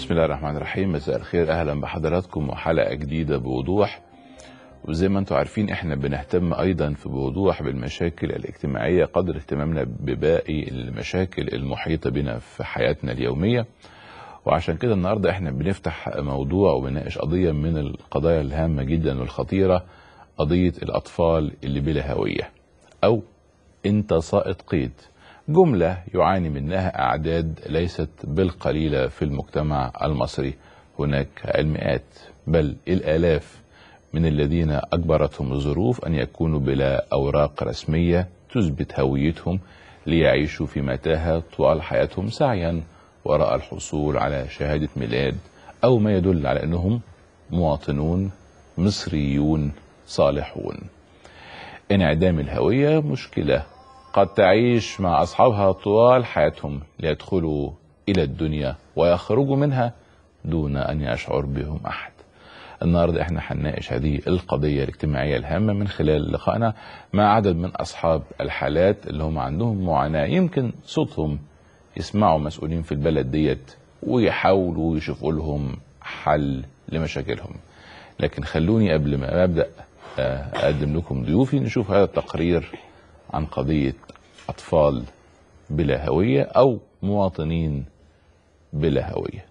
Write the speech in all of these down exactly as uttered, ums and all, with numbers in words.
بسم الله الرحمن الرحيم. مساء الخير، اهلا بحضراتكم وحلقه جديده بوضوح. وزي ما انتم عارفين احنا بنهتم ايضا في بوضوح بالمشاكل الاجتماعيه قدر اهتمامنا بباقي المشاكل المحيطه بنا في حياتنا اليوميه. وعشان كده النهارده احنا بنفتح موضوع وبنناقش قضيه من القضايا الهامه جدا والخطيره، قضيه الاطفال اللي بلا هويه او انت ساقط قيد. جملة يعاني منها أعداد ليست بالقليلة في المجتمع المصري. هناك المئات بل الآلاف من الذين أجبرتهم الظروف أن يكونوا بلا أوراق رسمية تثبت هويتهم ليعيشوا في متاهة طوال حياتهم سعيا وراء الحصول على شهادة ميلاد أو ما يدل على أنهم مواطنون مصريون صالحون. انعدام الهوية مشكلة قد تعيش مع أصحابها طوال حياتهم ليدخلوا إلى الدنيا ويخرجوا منها دون أن يشعر بهم أحد. النهاردة احنا هنناقش هذه القضية الاجتماعية الهامة من خلال لقائنا مع عدد من أصحاب الحالات اللي هم عندهم معاناة، يمكن صوتهم يسمعوا مسؤولين في البلد ديت ويحاولوا يشوفوا لهم حل لمشاكلهم. لكن خلوني قبل ما أبدأ أقدم لكم ضيوفي نشوف هذا التقرير عن قضية أطفال بلا هوية أو مواطنين بلا هوية.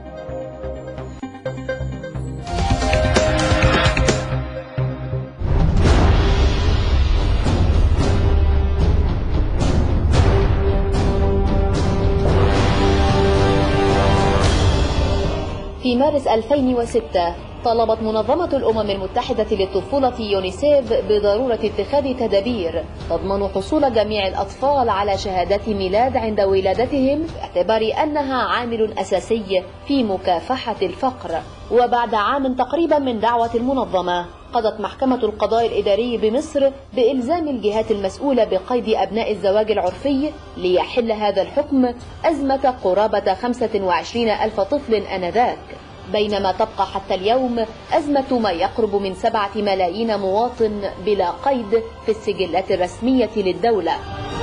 في مارس ألفين وستة طلبت منظمة الأمم المتحدة للطفولة يونيسيف بضرورة اتخاذ تدابير تضمن حصول جميع الأطفال على شهادات ميلاد عند ولادتهم باعتبار أنها عامل أساسي في مكافحة الفقر. وبعد عام تقريبا من دعوة المنظمة قضت محكمة القضاء الإداري بمصر بإلزام الجهات المسؤولة بقيد أبناء الزواج العرفي ليحل هذا الحكم أزمة قرابة خمسة وعشرين ألف طفل آنذاك، بينما تبقى حتى اليوم أزمة ما يقرب من سبعة ملايين مواطن بلا قيد في السجلات الرسمية للدولة.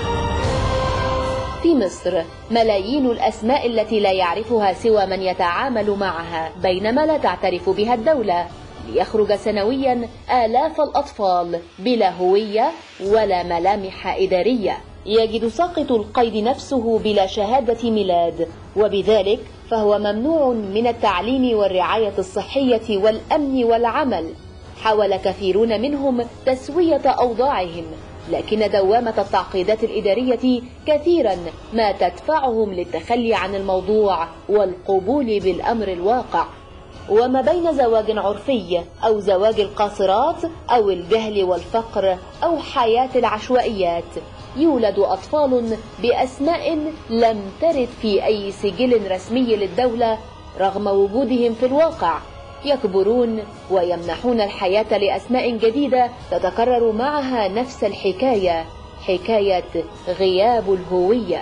في مصر ملايين الأسماء التي لا يعرفها سوى من يتعامل معها بينما لا تعترف بها الدولة، ليخرج سنويا آلاف الأطفال بلا هوية ولا ملامح إدارية. يجد ساقط القيد نفسه بلا شهادة ميلاد، وبذلك فهو ممنوع من التعليم والرعاية الصحية والأمن والعمل. حاول كثيرون منهم تسوية أوضاعهم، لكن دوامة التعقيدات الإدارية كثيرا ما تدفعهم للتخلي عن الموضوع والقبول بالأمر الواقع. وما بين زواج عرفي أو زواج القاصرات أو الجهل والفقر أو حياة العشوائيات يولد أطفال بأسماء لم ترد في أي سجل رسمي للدولة رغم وجودهم في الواقع. يكبرون ويمنحون الحياة لأسماء جديدة تتكرر معها نفس الحكاية، حكاية غياب الهوية.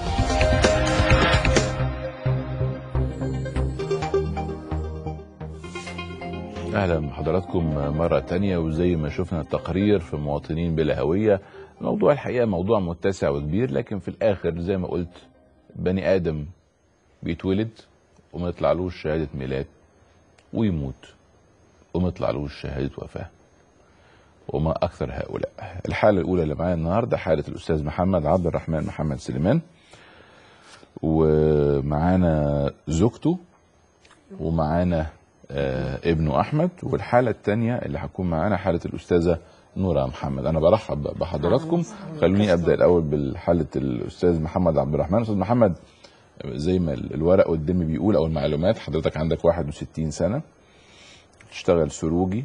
أهلا بحضراتكم مرة تانية. وزي ما شفنا التقرير في مواطنين بلا هوية، موضوع الحقيقة موضوع متسع وكبير، لكن في الآخر زي ما قلت بني آدم بيتولد وما يطلعلوش شهادة ميلاد ويموت وما يطلعلوش شهادة وفاة، وما أكثر هؤلاء. الحالة الأولى اللي معايا النهاردة حالة الأستاذ محمد عبد الرحمن محمد سليمان، ومعانا زوجته ومعانا آه ابنه أحمد. والحالة الثانية اللي هتكون معانا حالة الأستاذة نورة محمد. أنا برحب بحضراتكم. خلوني أبدأ الأول بالحالة الأستاذ محمد عبد الرحمن. أستاذ محمد، زي ما الورق قدامي بيقول أو المعلومات، حضرتك عندك واحد وستين سنة، تشتغل سروجي،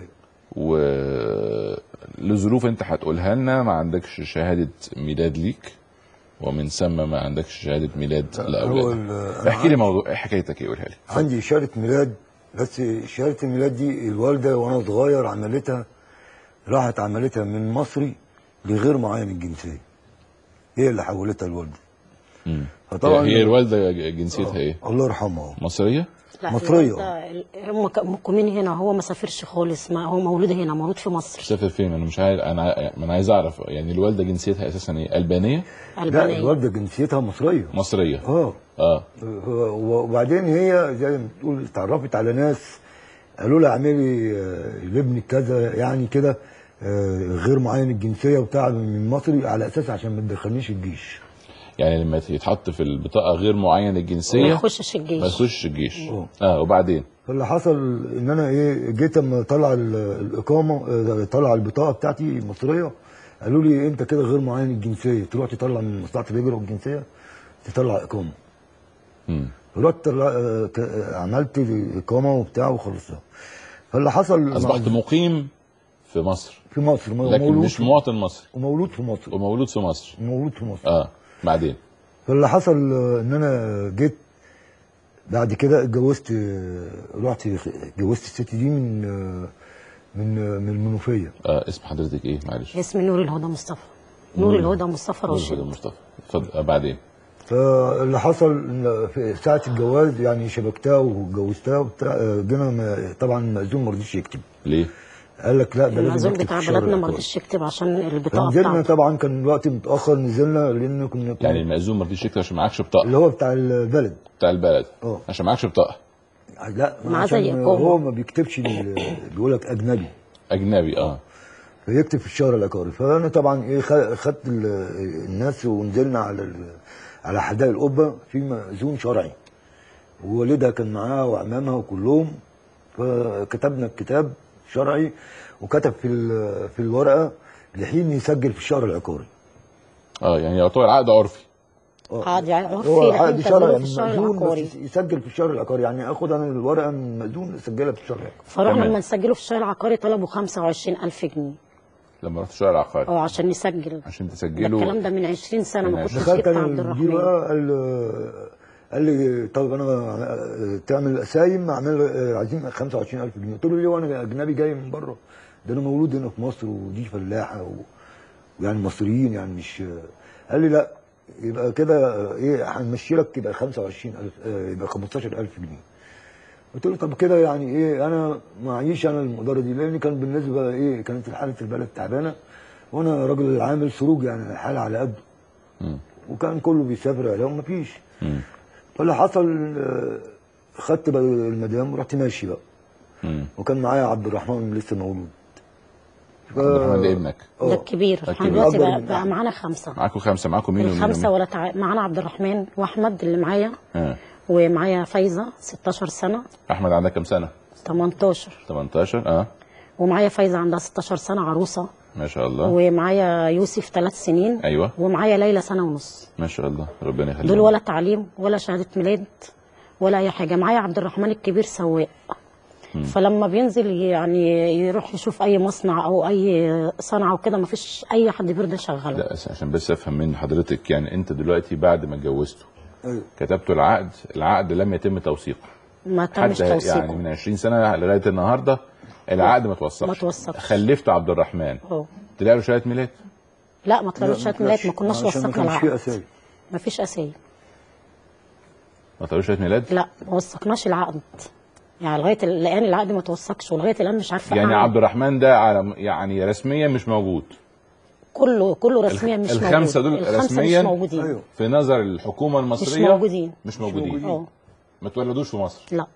ولظروف أنت هتقولها لنا ما عندكش شهادة ميلاد ليك، ومن ثم ما عندكش شهادة ميلاد لأولادك. احكي لي موضوع ايه حكايتك ايه، قولها لي. عندي شهادة ميلاد، بس شهادة الميلاد دي الوالدة وانا صغير عملتها، راحت عملتها من مصري لغير معين الجنسية، هي اللي حولتها الوالدة. امم فطبعا هي الوالدة جنسيتها ايه؟ الله يرحمها. مصرية؟ لا مصريه. ده هم مقيمين هنا، هو ما سافرش خالص، ما هو مولود هنا، مولود في مصر. سافر فين؟ انا مش عارف، انا انا عايز اعرف يعني الوالده جنسيتها اساسا ايه؟ البانيه؟ ألبانية. لا الوالده جنسيتها مصريه. مصريه. اه اه وبعدين هي زي ما بتقول اتعرفت على ناس قالوا لها اعملي آه، لابنك كذا يعني كده آه، غير معين الجنسيه وبتاع من مصري، على اساس عشان ما تدخلنيش الجيش. يعني لما يتحط في البطاقه غير معين الجنسيه ما يخشش الجيش. ما يخشش الجيش. أوه. اه وبعدين فاللي حصل ان انا ايه جيت اما طلع ال- الاقامه آه، طلع البطاقه بتاعتي مصريه، قالوا لي انت كده غير معين الجنسيه، تروح تطلع من مصلحه الهجره والجنسيه تطلع اقامه. امم رحت طلع- آه، ك- آه، عملت الاقامه وبتاع وخلصتها. فاللي حصل اصبحت مقيم في مصر في مصر لكن مولود مش في- مواطن مصري ومولود في مصر ومولود في مصر. مولود في مصر. اه بعدين فاللي حصل آه، ان انا جيت بعد كده اتجوزت، آه، رحت اتجوزت الست دي من آه، من آه، من المنوفيه. آه اسم حضرتك ايه معلش؟ اسمي نور الهدى مصطفى. نور الهدى مصطفى نور رشيد. الهدى مصطفى. اتفضل. آه بعدين فاللي حصل ان في ساعه الجواز يعني شبكتها واتجوزتها وبتاع، آه، جينا ما- طبعا المأذون ما رضيش يكتب. ليه؟ قال لك لا ده لازم المأذون يكتب بتاع في الشهر بلدنا ما العقاري. رضيش يكتب عشان البطاقه فنزلنا بتاعته. طبعا كان الوقت متاخر، نزلنا لان كنا يعني المأذون ما رضيش يكتب عشان معكش بطاقه اللي هو بتاع البلد. بتاع البلد. اه عشان معكش بطاقه لا معاه زي عشان إقامة. هو ما بيكتبش ال- بيقول لك اجنبي، اجنبي. اه فيكتب في الشهر العقاري. فانا طبعا ايه خ- خدت ال- الناس ونزلنا على ال- على حدائق القبه في مأذون شرعي، ووالدها كان معاها وعمامها وكلهم. فكتبنا الكتاب شرعي وكتب في ال- في الورقه لحين يسجل في الشهر العقاري. اه يعني يعتبر عقد عرفي. عقد يعني عرفي هو لحين عقد تسجيله شرعي في الشهر مأذون العقاري. بس يسجل في الشهر العقاري، يعني اخد انا الورقه من المأذون اسجلها في الشهر العقاري. فرحنا تمام. لما نسجله في الشهر العقاري طلبوا خمسة وعشرين ألف جنيه. لما رحت الشارع العقاري اه عشان نسجل. عشان ده تسجلوا. الكلام ده من عشرين سنه، من ما كنتش دخلت جبت انا عبد المدير الرحمن. بقى قال قال لي طب انا تعمل قسايم اعمل عايزين خمسة وعشرين ألف جنيه. قلت له ليه وانا اجنبي جاي من بره؟ ده انا مولود هنا في مصر ودي فلاحه و... ويعني مصريين يعني مش. قال لي لا يبقى كده ايه هنمشي لك يبقى خمسة وعشرين ألف آه، يبقى خمستاشر ألف جنيه. قلت له طب كده يعني ايه انا معيش انا المقدره دي، لان كان بالنسبه ايه كانت حاله البلد تعبانه وانا راجل عامل سروج يعني الحاله على قده. مم. وكان كله بيسافر عليهم مفيش. مم. فاللي حصل آه، خدت بقى المدام ورحت ماشي بقى. مم. وكان معايا عبد الرحمن لسه مولود. ف- عبد الرحمن ده ابنك. آه. ده الكبير. ده احنا الكبير. دلوقتي أكبر بقى, من بقى أحمد. معانا خمسه. معاكم خمسه. معاكم مين ومين الخمسه ومين؟ ولا تع... معانا عبد الرحمن واحمد اللي معايا، آه. ومعايا فايزه ستاشر سنه. احمد عندك كام سنه؟ تمنتاشر. تمنتاشر. اه ومعايا فايزه عندها ستاشر سنه عروسه. ما شاء الله. ومعايا يوسف ثلاث سنين. ايوه ومعايا ليلى سنه ونص. ما شاء الله ربنا يخليك. دول ولا تعليم ولا شهاده ميلاد ولا اي حاجه. معايا عبد الرحمن الكبير سواق، فلما بينزل يعني يروح يشوف اي مصنع او اي صنعه وكده ما فيش اي حد بيرضى يشغله. لا عشان بس افهم من حضرتك، يعني انت دلوقتي بعد ما اتجوزتوا أيوة. كتبتوا العقد، العقد لم يتم توثيقه ما تمش حتى توثيقه. يعني من عشرين سنه لغايه النهارده العقد ما توثقش. ما توثقش. خلفت عبد الرحمن اه طلع له شهاده ميلاد؟ لا ما طلعوش لا، شهاده ما ميلاد، طلعش. ما كناش عشان ما وثقنا كانش فيه العقد. أسايم. ما فيش اسايم. ما طلعوش شهاده ميلاد؟ لا ما وثقناش العقد، يعني لغايه الان العقد ما توثقش ولغايه الان مش عارفه يعني أعمل. عبد الرحمن ده على يعني رسميا مش موجود. كله كله رسميا مش موجود. الخمسه دول الخمسه رسميا مش موجودين. أيوة. في نظر الحكومه المصريه مش موجودين. مش موجودين. اه ما تولدوش في مصر. لا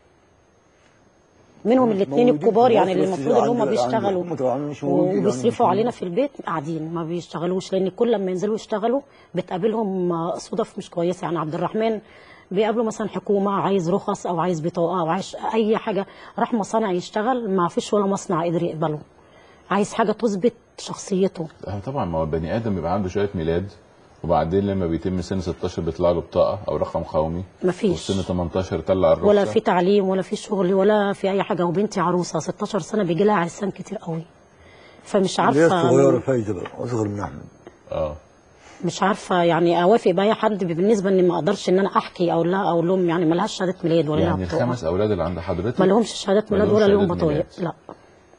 منهم الاثنين موجودين الكبار في يعني اللي مصر، بس المفروض ان هم عند- بيشتغلوا عند- طبعاً مش موجودين، وبيصرفوا يعني علينا في البيت قاعدين ما بيشتغلوش، لان كل لما ينزلوا يشتغلوا بتقابلهم صدف مش كويسه. يعني عبد الرحمن بيقابله مثلا حكومه عايز رخص او عايز بطاقه او عايز اي حاجه، راح مصانع يشتغل ما فيش ولا مصنع قدر يقبله. عايز حاجه تثبت شخصيته. آه طبعا ما هو البني ادم بيبقى عنده شهاده ميلاد وبعدين لما بيتم سن ستاشر بيطلع له بطاقه او رقم قومي. مفيش. والسن تمنتاشر يطلع الرخصه. ولا في تعليم ولا في شغل ولا في اي حاجه. وبنتي عروسه ستاشر سنه بيجي لها عرسان كتير قوي، فمش اللي هي عارفه الصغيره فايزه بقى اصغر من احمد. اه مش عارفه يعني اوافق باي حد بالنسبه ان ما اقدرش ان انا احكي او لا اقول لهم يعني ما لهاش شهاده ميلاد ولا يعني لها بطاقه. الخمس اولاد اللي عند حضرتك ما لهمش شهادات ما ميلاد لهمش ولا لهم شهادات بطايق. ميلاد. لا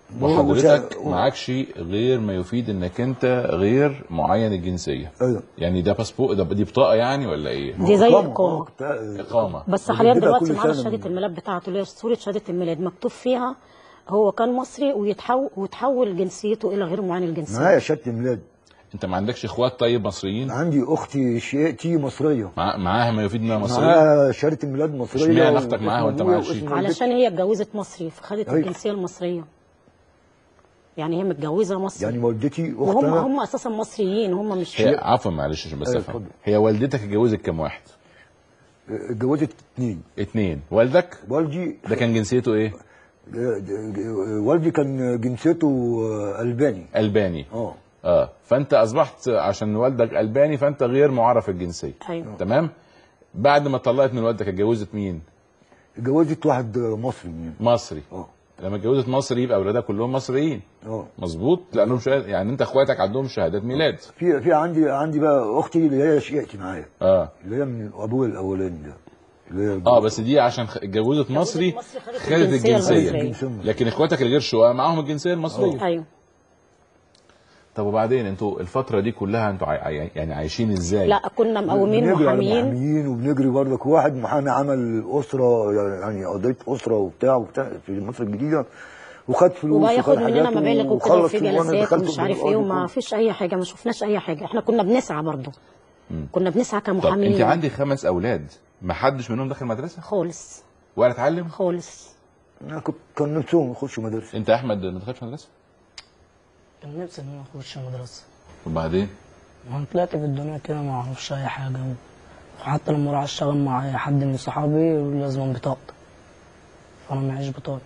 وحضرتك معكش غير ما يفيد انك انت غير معين الجنسيه. ايوه يعني ده باسبور، ده دي بطاقه يعني ولا ايه؟ دي زي اقامه. اقامه. بس حاليا دلوقتي معانا شهاده الميلاد بتاعته اللي هي صوره شهاده الميلاد مكتوب فيها هو كان مصري ويتحول وتحول جنسيته الى غير معين الجنسيه. معايا شهاده الميلاد. انت ما عندكش اخوات طيب مصريين؟ عندي اختي شقيقتي مصريه. مع... معاها ما يفيد انها مصريه؟ معاها شهاده الميلاد مصريه. اشمعنى اختك معاها وانت معاش؟ علشان هي اتجوزت مصري فخدت الجنسيه المصريه. يعني هي متجوزه مصري. يعني والدتي اختها وهم هم اساسا مصريين هم مش هي عفوا معلش عشان بس افهم. هي والدتك اتجوزت كام واحد؟ اتجوزت اثنين. اثنين. والدك؟ والدي ده كان جنسيته ايه؟ والدي كان جنسيته الباني. الباني. اه اه فانت اصبحت عشان والدك الباني فانت غير معرف الجنسيه. ايوه تمام. بعد ما طلقت من والدك اتجوزت مين؟ اتجوزت واحد مصري. مصري. اه لما اتجوزت مصري يبقى اولادها كلهم مصريين. اه مظبوط. لانهم شهاد... يعني انت اخواتك عندهم شهادات ميلاد. في في عندي عندي بقى اختي اللي هي شقيقتي معايا. اه اللي هي من ابويا الاولاني ده. اللي هي اه بس دي عشان اتجوزت مصري خدت الجنسيه. لكن اخواتك الغير شقق معاهم الجنسيه المصريه. ايوه. طب وبعدين انتوا الفتره دي كلها انتوا عاي... يعني عايشين ازاي؟ لا كنا مقومين محاميين. محاميين وبنجري برضك. واحد محامي عمل اسره يعني قضيه اسره وبتاع وبتاع في مصر الجديده وخد فلوس وبقى ياخد مننا مبالغ وكده وفي جلسات ومش عارف ايه وما فيش اي حاجه ما شفناش اي حاجه. احنا كنا بنسعى برضه. كنا بنسعى كمحامين. طب انت عندي خمس اولاد ما حدش منهم دخل مدرسه؟ خالص. ولا اتعلم؟ خالص. انا كنت كان نفسهم يخشوا مدرسه. انت احمد ما دخلتش مدرسه؟ كان نفسي ان انا اخش مدرسه. وبعدين؟ انا طلعت في الدنيا كده ما اعرفش اي حاجه وحتى لما اروح اشتغل مع اي حد من صحابي لازم بطاقه. فانا معيش بطاقه.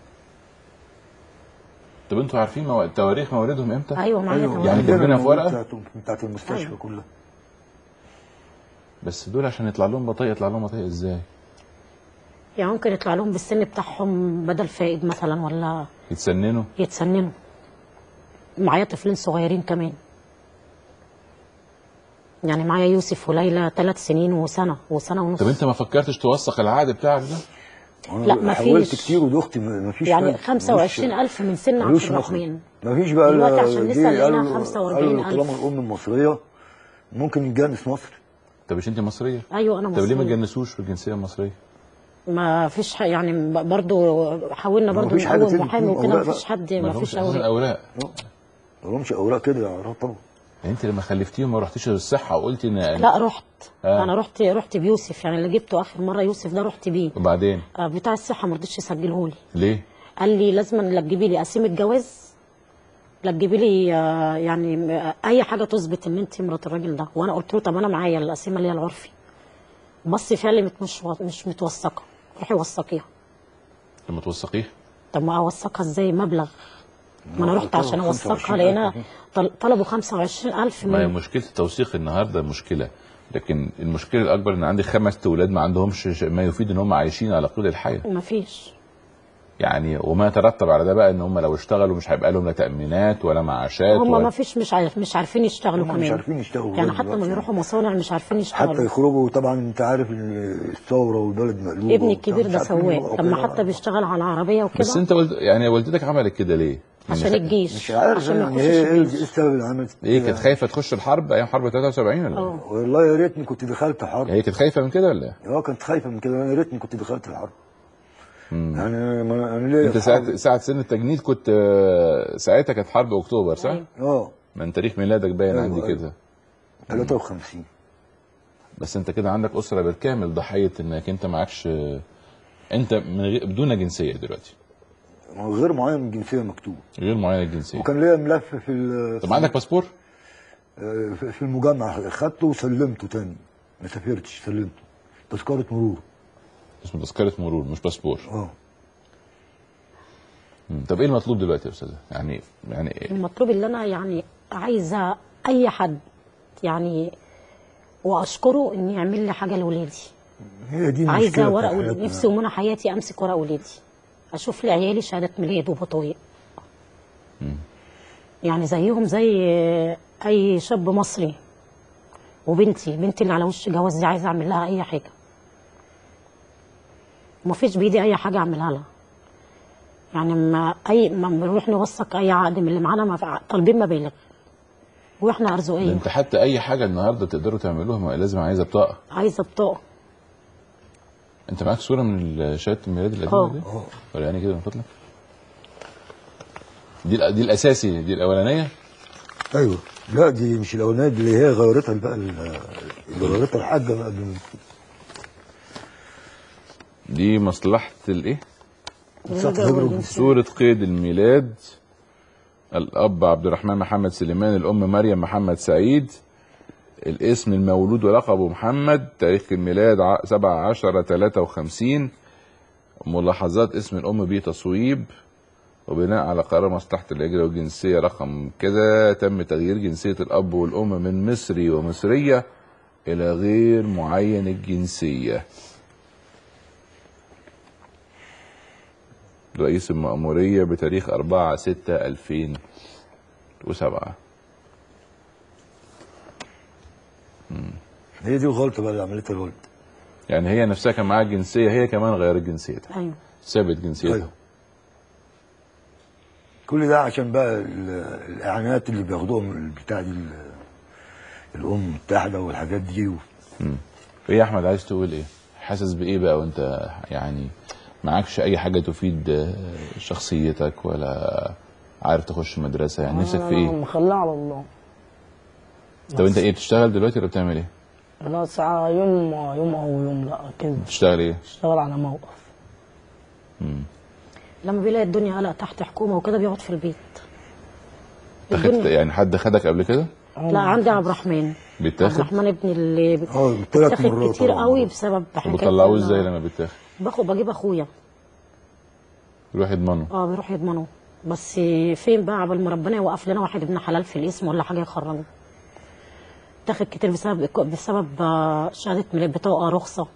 طب انتوا عارفين مو... تواريخ مواليدهم امتى؟ ايوه معايا. أيوة. يعني كاتبينها في ورقه؟ بتاعت المستشفى أيوة. كلها. بس دول عشان يطلع لهم بطايق يطلع لهم بطايق ازاي؟ يعني ممكن يطلع لهم بالسن بتاعهم بدل فائد مثلا ولا يتسننوا؟ يتسننوا. معايا طفلين صغيرين كمان. يعني معايا يوسف وليلى ثلاث سنين وسنه وسنه ونص. طب انت ما فكرتش توثق العقد بتاعك ده؟ لا ما فيش. حاولت كتير ودختي ما فيش. يعني خمسة وعشرين ألف من سن عبد الرحمن. ما فيش بقى. دلوقتي عشان نسال لقينا خمسة وأربعين ألف. طالما الام المصريه ممكن يتجنس مصر. طب مش انت مصريه؟ ايوه انا مصريه. طب ليه ما تجنسوش بالجنسيه المصريه؟ ما فيش يعني برضه حاولنا برضه نقوم محامي وكده ما فيش حد ما فيش اوراق. اوراق ما لهمش اوراق كده يا طبعا. يعني انت لما خلفتيهم ما رحتيش للصحه وقلتي ان لا رحت. آه. انا رحت رحت بيوسف يعني اللي جبته اخر مره يوسف ده رحت بيه. وبعدين؟ آه بتاع الصحه ما رضيش يسجله لي. ليه؟ قال لي لازم لا تجيبي لي قسيمه جواز لا تجيبي لي آه يعني آه اي حاجه تثبت ان انت مرات الراجل ده. وانا قلت له طب انا معايا القسيمه اللي هي العرفي. بص فيها اللي مش مش متوثقه روحي وثقيها. لما توثقيها؟ طب ما اوثقها ازاي؟ مبلغ. ما انا رحت عشان اوثقها لقينا طلبوا خمسة وعشرين ألف. ما هي مشكله التوثيق النهارده مشكله، لكن المشكله الاكبر ان عندي خمس اولاد ما عندهمش ما يفيد ان هم عايشين على قيد الحياه. ما فيش. يعني وما يترتب على ده بقى ان هم لو اشتغلوا مش هيبقى لهم لا تامينات ولا معاشات. هم ولا ما فيش مش عارف مش عارفين يشتغلوا كمان. مش عارفين يشتغلوا يعني حتى لما يروحوا مصانع مش عارفين يشتغلوا. حتى يخرجوا. طبعا انت عارف الثوره والبلد مقلوبه. ابني الكبير ده سواق لما حتى بيشتغل على العربيه وكده. بس انت ولد يعني والدتك عملت كده ليه؟ عشان الجيش. مش عارف عشان ما يعني ايه ايه يخشش السبب اللي عملت ايه؟ كانت خايفه تخش الحرب ايام حرب ثلاثة وسبعين ولا ايه؟ والله يا ريتني كنت دخلت حرب. هي كانت خايفه من كده ولا ايه؟ اه كنت خايفه من كده. يا ريتني كنت دخلت الحرب. مم. يعني انا انا ليه انت ساعه ساعه سن التجنيد كنت ساعتها كانت حرب اكتوبر صح؟ اه من تاريخ ميلادك باين أيوة عندي أيوة. كده ثلاثة وخمسين. بس انت كده عندك اسره بالكامل ضحيه انك انت معكش انت من غير بدون جنسيه دلوقتي. غير معين من الجنسيه مكتوب. غير معين الجنسيه. وكان ليا ملف في طب عندك باسبور؟ في المجمع خدته وسلمته تاني. ما سافرتش سلمته. تذكره مرور. اسمه تذكره مرور مش باسبور. اه. طب ايه المطلوب دلوقتي يا استاذه؟ يعني يعني إيه؟ المطلوب اللي انا يعني عايزه اي حد يعني واشكره ان يعمل لي حاجه لاولادي. هي دي عايزه ورق ولادي. نفسي ومنى حياتي امسك ورق ولادي اشوف لعيالي شهاده ميلاد وبطايق. يعني زيهم زي اي شاب مصري. وبنتي بنتي اللي على وش جواز دي عايزه اعمل لها اي حاجه. ومفيش بايدي اي حاجه اعملها لها. يعني ما اي ما بنروح نوثق اي عقد من اللي معانا ما طالبين مبالغ واحنا ده ارزقيه. انت حتى اي حاجه النهارده تقدروا تعملوها ما لازم عايزه بطاقه. عايزه بطاقه. انت معاك صوره من شهاده الميلاد القديمه اه. دي؟ وريني كده من فضلك. دي دي الاساسي، دي الاولانيه. ايوه. لا دي مش الاولانيه، دي اللي هي غيرتها بقى، اللي غيرتها الحاجه بقى. دي مصلحه الايه؟ صورة صورة قيد الميلاد. الأب عبد الرحمن محمد سليمان، الأم مريم محمد سعيد، الاسم المولود ولقبه محمد، تاريخ الميلاد سبعة عشرة تلاتة وخمسين، ملاحظات اسم الأم بتصويب، وبناء على قرار مصلحة الهجرة والجنسية رقم كذا تم تغيير جنسية الأب والأم من مصري ومصرية إلى غير معين الجنسية. رئيس المأمورية بتاريخ أربعة ستة ألفين وسبعة. هي دي الغلطة بقى اللي عملتها الولد. يعني هي نفسها كان معاها جنسية، هي كمان غيرت جنسيتها. ايوه. ثابت جنسيتها. أيوة. كل ده عشان بقى الإعانات اللي بياخدوها من البتاع دي، الأمم المتحدة والحاجات دي. امم ايه يا أحمد، عايز تقول إيه؟ حاسس بإيه بقى وأنت يعني معكش اي حاجه تفيد شخصيتك ولا عارف تخش مدرسه؟ يعني نفسك في ايه؟ مخليها على الله. طب انت ايه بتشتغل دلوقتي ولا بتعمل ايه؟ لا ساعة يوم يوم او يوم لا كده. بتشتغل ايه؟ بشتغل على موقف. امم لما بيلاقي الدنيا قلق تحت حكومه وكده بيقعد في البيت. تاخدت يعني حد خدك قبل كده؟ لا عندي عبد الرحمن. بيتاخد؟ عبد الرحمن ابني اللي اه ثلاث مرات كتير قوي بسبب حكايه. وبتطلعوه ازاي لما بيتاخد؟ باخد بجيب اخويا يروح يضمنه. اه بيروح يضمنه، بس فين بقى عبال ما ربنا يوقف لنا واحد ابن حلال في الاسم ولا حاجه يخرجه. تاخد كتير بسبب بسبب شهاده ميلاد، بطاقه، رخصه.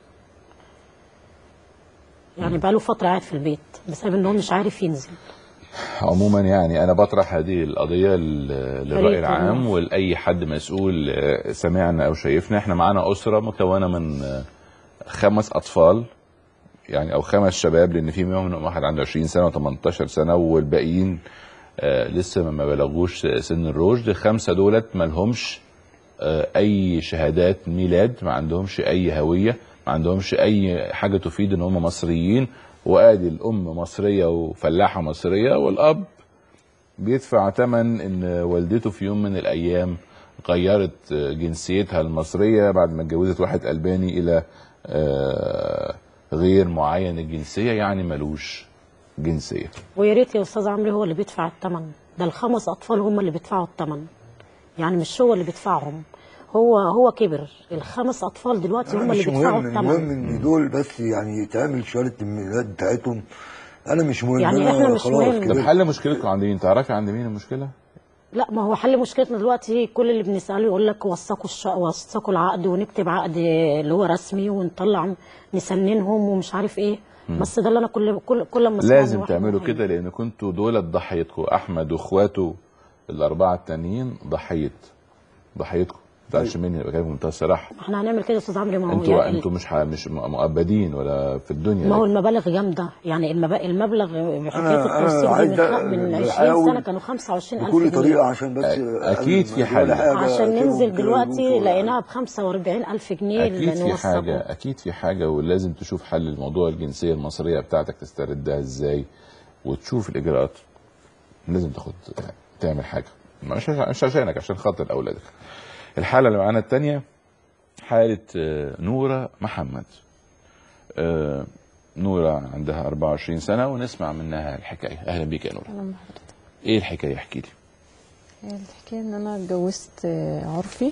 يعني بقى له فتره قاعد في البيت بسبب ان هو مش عارف ينزل. عموما يعني انا بطرح هذه القضيه للراي العام ولاي حد مسؤول سمعنا او شايفنا. احنا معانا اسره مكونه من خمس اطفال يعني او خمس شباب، لان في منهم واحد عنده عشرين سنه وتمنتاشر سنه والباقيين آه لسه ما بلغوش سن الرشد. الخمسه دولت ما لهمش آه اي شهادات ميلاد، ما عندهمش اي هويه، ما عندهمش اي حاجه تفيد ان هم مصريين. وادي الام مصريه وفلاحه مصريه، والاب بيدفع ثمن ان والدته في يوم من الايام غيرت جنسيتها المصريه بعد ما اتجوزت واحد الباني الى آه غير معين الجنسيه، يعني ملوش جنسيه. ويا ريت يا استاذ عمرو هو اللي بيدفع الثمن ده، الخمس اطفال هم اللي بيدفعوا الثمن، يعني مش هو اللي بيدفعهم، هو هو كبر. الخمس اطفال دلوقتي هم اللي بيدفعوا الثمن. المهم ان دول بس يعني تعمل شهاده الميلاد بتاعتهم. انا مش مهم يعني احنا مش مهم. طب حل مشكلتكم عند مين؟ تعرفي عند مين المشكله؟ لا ما هو حل مشكلتنا دلوقتي كل اللي بنساله يقول لك وثقوا الش... وثقوا العقد ونكتب عقد اللي هو رسمي ونطلع نسننهم ومش عارف ايه. مم. بس ده اللي انا كل كل كل ما لازم تعملوا كده، لان كنتوا دولت ضحيتكم. احمد واخواته الاربعه التانيين ضحيه ضحيتكم. ما تزعلش مني، بكلمك بمنتهى الصراحه. احنا هنعمل كده يا استاذ عمرو. ما هو انتوا يعني انتوا مش مش مؤبدين ولا في الدنيا. ما هو المبالغ جامده، يعني المبالغ المبلغ حكايه التوثيق من من عشرين سنه كانوا خمسة وعشرين ألف بكل طريقه عشان بس اكيد في حل. عشان ننزل دلوقتي لقيناها ب خمسة وأربعين ألف جنيه. اكيد في حاجه، اكيد في حاجه، ولازم تشوف حل لموضوع الجنسيه المصريه بتاعتك تستردها ازاي، وتشوف الاجراءات. لازم تاخد تعمل حاجه، مش مش عشانك، عشان خاطر اولادك. الحالة اللي معانا التانية حالة نورة محمد. نورة عندها أربعة وعشرين سنة ونسمع منها الحكاية. أهلا بيك يا نورة. أهلا بحضرتك. إيه الحكاية؟ احكي لي. الحكاية إن أنا اتجوزت عرفي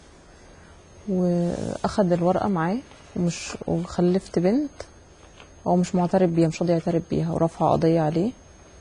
وأخد الورقة معاه ومش وخلفت بنت، هو مش معترف بيها، مش راضي يعترف بيها ورفع قضية عليه،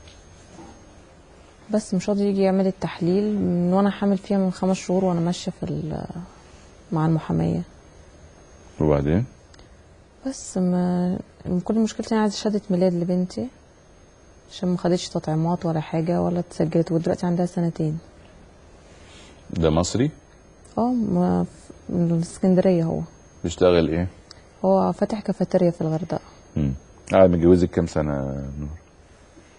بس مش راضي يجي يعمل التحليل من وانا حامل فيها من خمس شهور وانا ماشيه في مع المحاميه. وبعدين؟ بس ما كل مشكلتي انا عايزه شهاده ميلاد لبنتي عشان ما خدتش تطعيمات ولا حاجه ولا اتسجلت، ودلوقتي عندها سنتين. ده مصري؟ اه من الاسكندريه. هو بيشتغل ايه؟ هو فاتح كافيتيريا في الغردقه. امم قاعد متجوزك كام سنه نور؟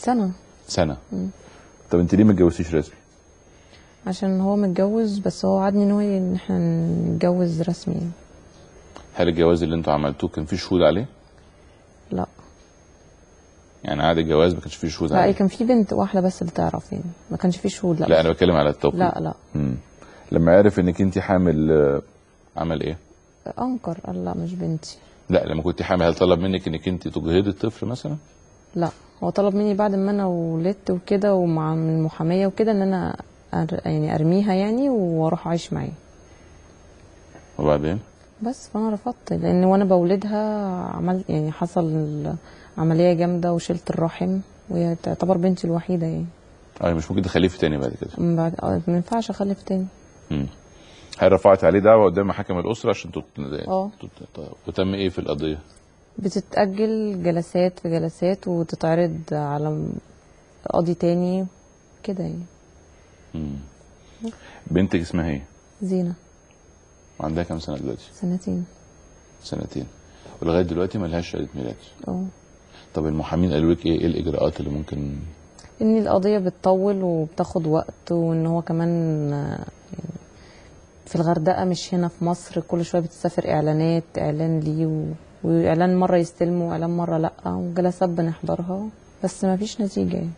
سنة. سنه. مم. طب انت ليه ما اتجوزتيش رسمي؟ عشان هو متجوز، بس هو وعدني ان هو ان احنا نتجوز رسمي. هل الجواز اللي انتوا عملتوه كان فيه شهود عليه؟ لا. يعني عقد الجواز ما كانش فيه شهود لا عليه؟ كان في بنت واحده بس اللي تعرف يعني، ما كانش فيه شهود. لا لا انا بتكلم على التوقيت. لا لا. مم. لما عرف انك انت حامل آه، عمل ايه؟ انكر، قال لا مش بنتي. لا لما كنت حامل هل طلب منك انك انت تجهضي الطفل مثلا؟ لا هو طلب مني بعد ما انا ولدت وكده ومع من المحاميه وكده ان انا أر... يعني ارميها يعني واروح اعيش معاه. وبعدين؟ بس فانا رفضت، لان وانا بولدها عملت يعني حصل عمليه جامده وشلت الرحم، وهي تعتبر بنتي الوحيده يعني. اه مش ممكن تخلفي تاني بعد كده؟ من بعد اه ما ينفعش اخلف تاني. امم هل رفعت عليه دعوه قدام محاكم الاسره عشان تط... اه تط... وتم ايه في القضيه؟ بتتأجل جلسات في جلسات وتتعرض على قاضي تاني كده يعني. امم بنتك اسمها ايه؟ زينة. وعندها كام سنه دلوقتي؟ سنتين. سنتين. ولغايه دلوقتي ما لهاش شهاده ميلاد؟ اه. طب المحامين قالوا لك ايه؟ ايه الاجراءات اللي ممكن؟ ان القضية بتطول وبتاخد وقت، وان هو كمان يعني في الغردقة مش هنا في مصر، كل شوية بتسافر اعلانات، اعلان ليه و... واعلان مرة يستلمه واعلان مرة لا، وجلسات بنحضرها بس ما فيش نتيجة يعني.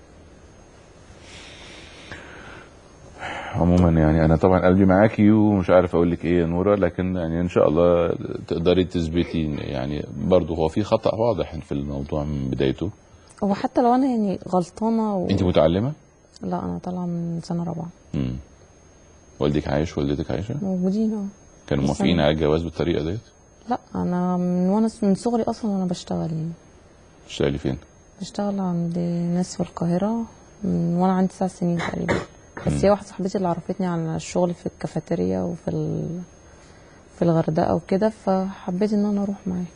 عموما يعني انا طبعا قلبي معاكي ومش عارف اقول لك ايه يا نوره، لكن يعني ان شاء الله تقدري تثبتي يعني برضه هو في خطأ واضح في الموضوع من بدايته. هو حتى لو انا يعني غلطانة و... انت متعلمة؟ لا انا طالعة من سنة رابعة. امم والدك عايش والدتك عايشة؟ موجودين اه. كانوا موافقين على الجواز بالطريقة ديت؟ لا انا من وانا من صغري اصلا وانا بشتغل يعني. بتشتغلي فين؟ بشتغل عند ناس في القاهرة من وانا عندي تسع سنين تقريبا. بس هي واحدة صاحبتي اللي عرفتني على الشغل في الكافيتيريا وفي ال... في الغردقة وكده، فحبيت ان انا اروح معاها.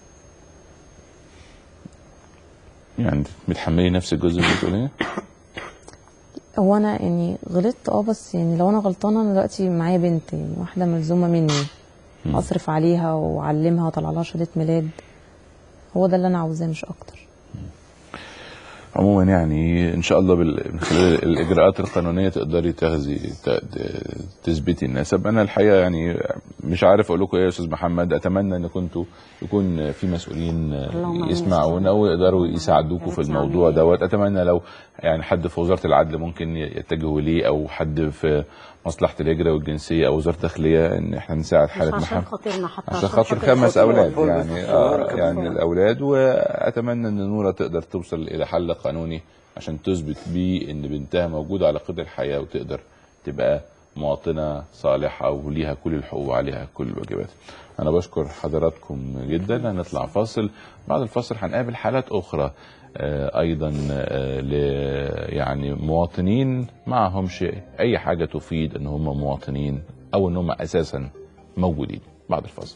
يعني متحملي نفس الجزء اللي بتقوليه؟ هو انا يعني غلطت اه، بس يعني لو انا غلطانة انا دلوقتي معايا بنت يعني واحدة ملزومة مني م. اصرف عليها واعلمها واطلع لها شهادة ميلاد، هو ده اللي انا عاوزاه مش اكتر. عموما يعني ان شاء الله من خلال الاجراءات القانونيه تقدري تاخذي تثبتي النسب. انا الحقيقه يعني مش عارف اقول لكم ايه يا استاذ محمد، اتمنى ان كنتوا يكون في مسؤولين يسمعونا ويقدروا يساعدوكم في الموضوع دوت. اتمنى لو يعني حد في وزاره العدل ممكن يتجهوا ليه، او حد في مصلحه الهجره والجنسيه او وزاره الداخليه، ان احنا نساعد حاله محمد عشان خاطرنا حتى عشان خاطر خمس اولاد يعني اه يعني الاولاد. واتمنى ان نوره تقدر توصل الى حل قانوني عشان تثبت بيه ان بنتها موجوده على قيد الحياه وتقدر تبقى مواطنه صالحه وليها كل الحقوق وعليها كل الواجبات. انا بشكر حضراتكم جدا. هنطلع فاصل، بعد الفاصل هنقابل حالات اخرى آه ايضا آه ل يعني مواطنين معهمش اي حاجه تفيد ان هم مواطنين او ان هم اساسا موجودين. بعد الفاصل.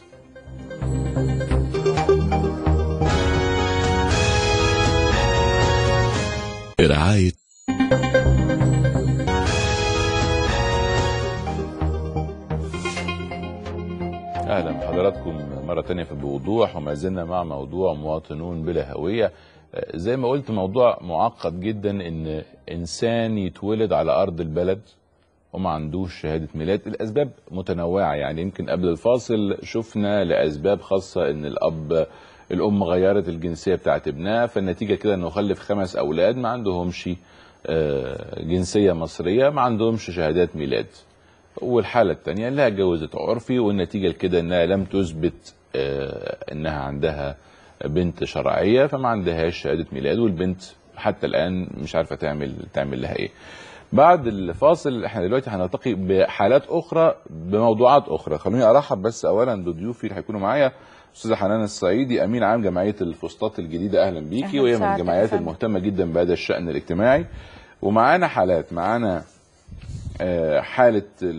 برعاية اهلا بحضراتكم مره تانية في بوضوح، وما زلنا مع موضوع مواطنون بلا هويه. زي ما قلت موضوع معقد جدا، ان انسان يتولد على ارض البلد وما عندوش شهاده ميلاد. الاسباب متنوعه، يعني يمكن قبل الفاصل شفنا لاسباب خاصه ان الاب الام غيرت الجنسيه بتاعت ابنها، فالنتيجه كده انه خلف خمس اولاد ما عندهمش جنسيه مصريه، ما عندهمش شهادات ميلاد. والحاله الثانيه انها اتجوزت عرفي، والنتيجه كده انها لم تثبت انها عندها بنت شرعيه فما عندهاش شهاده ميلاد، والبنت حتى الان مش عارفه تعمل تعمل لها ايه. بعد الفاصل احنا دلوقتي هنلتقي بحالات اخرى بموضوعات اخرى. خلوني ارحب بس اولا بضيوفي اللي هيكونوا معايا. استاذه حنان الصعيدي، امين عام جمعيه الفسطاط الجديده، اهلا بيكي، وهي من الجمعيات المهتمه جدا بهذا الشان الاجتماعي. ومعانا حالات، معانا حاله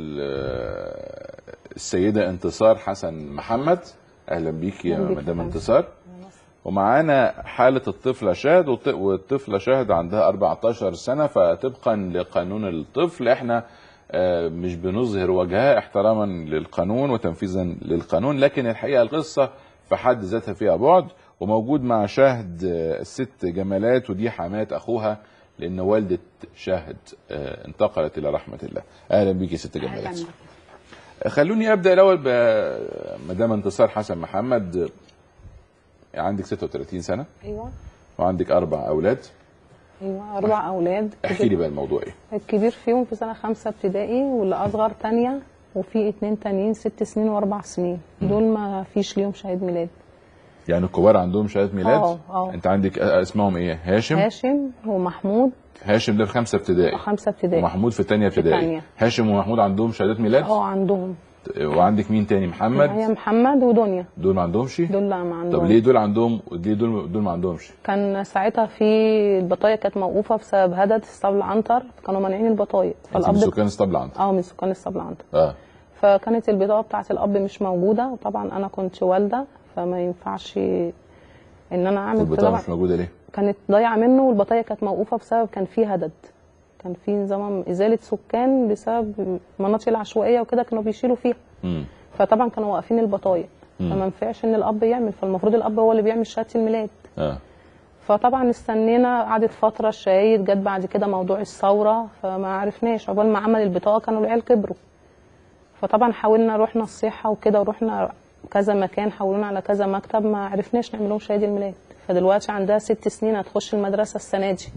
السيده انتصار حسن محمد، اهلا بيكي يا مدام انتصار. ومعانا حالة الطفلة شاهد، والطفلة شاهد عندها أربعتاشر سنة، فطبقا لقانون الطفل احنا مش بنظهر وجهها احتراما للقانون وتنفيذا للقانون، لكن الحقيقة القصة في حد ذاتها فيها بعد. وموجود مع شاهد الست جمالات، ودي حماة أخوها لان والده شاهد آه انتقلت الى رحمه الله. اهلا بيك يا ست جمالات. خلوني ابدا الاول بمدام انتصار حسن محمد. عندك ستة وثلاثين سنه. ايوه. وعندك اربع اولاد. ايوه اربع اولاد. احكي لي بقى الموضوع ايه. الكبير فيهم في سنه خمسه ابتدائي، واللي اصغر تانية، وفي اتنين تانيين ست سنين واربع سنين. دول ما فيش ليهم شهاده ميلاد. يعني الكبار عندهم شهاده ميلاد؟ اه اه. انت عندك اسمهم ايه؟ هاشم؟ هاشم ومحمود. هاشم ده في خمسه ابتدائي. خمسه ابتدائي. ومحمود في ثانيه ابتدائي. هاشم ومحمود عندهم شهادات ميلاد؟ اه عندهم. وعندك مين تاني؟ محمد؟ معايا محمد ودنيا. دول ما عندهمش؟ دول لا ما عندهمش. طب ليه دول عندهم وليه دول دول ما عندهمش؟ كان ساعتها في البطايق كانت موقوفه بسبب هدد اسطبل عنتر، كانوا مانعين البطايق. فالاب من سكان اسطبل عنتر. اه من سكان اسطبل عنتر. اه. فكانت البطاقه بتاعه الاب مش موجوده، وطبعا انا كنت والده فما ينفعش ان انا اعمل البطاقه مش موجوده ليه؟ كانت ضايعه منه، والبطايق كانت موقوفه بسبب كان في هدد، كان في نظام ازاله سكان بسبب المناطق العشوائيه وكده كانوا بيشيلوا فيها. امم فطبعا كانوا واقفين البطايق، فما ينفعش ان الاب يعمل، فالمفروض الاب هو اللي بيعمل شهاده الميلاد. اه. فطبعا استنينا، قعدت فتره الشهايد، جت بعد كده موضوع الثوره فما عرفناش، عقبال ما عمل البطاقه كانوا العيال كبروا. فطبعا حاولنا، رحنا الصحه وكده، ورحنا كذا مكان، حولونا على كذا مكتب، ما عرفناش نعمل لهم شهاده الميلاد. فدلوقتي عندها ست سنين هتخش المدرسه السنه دي.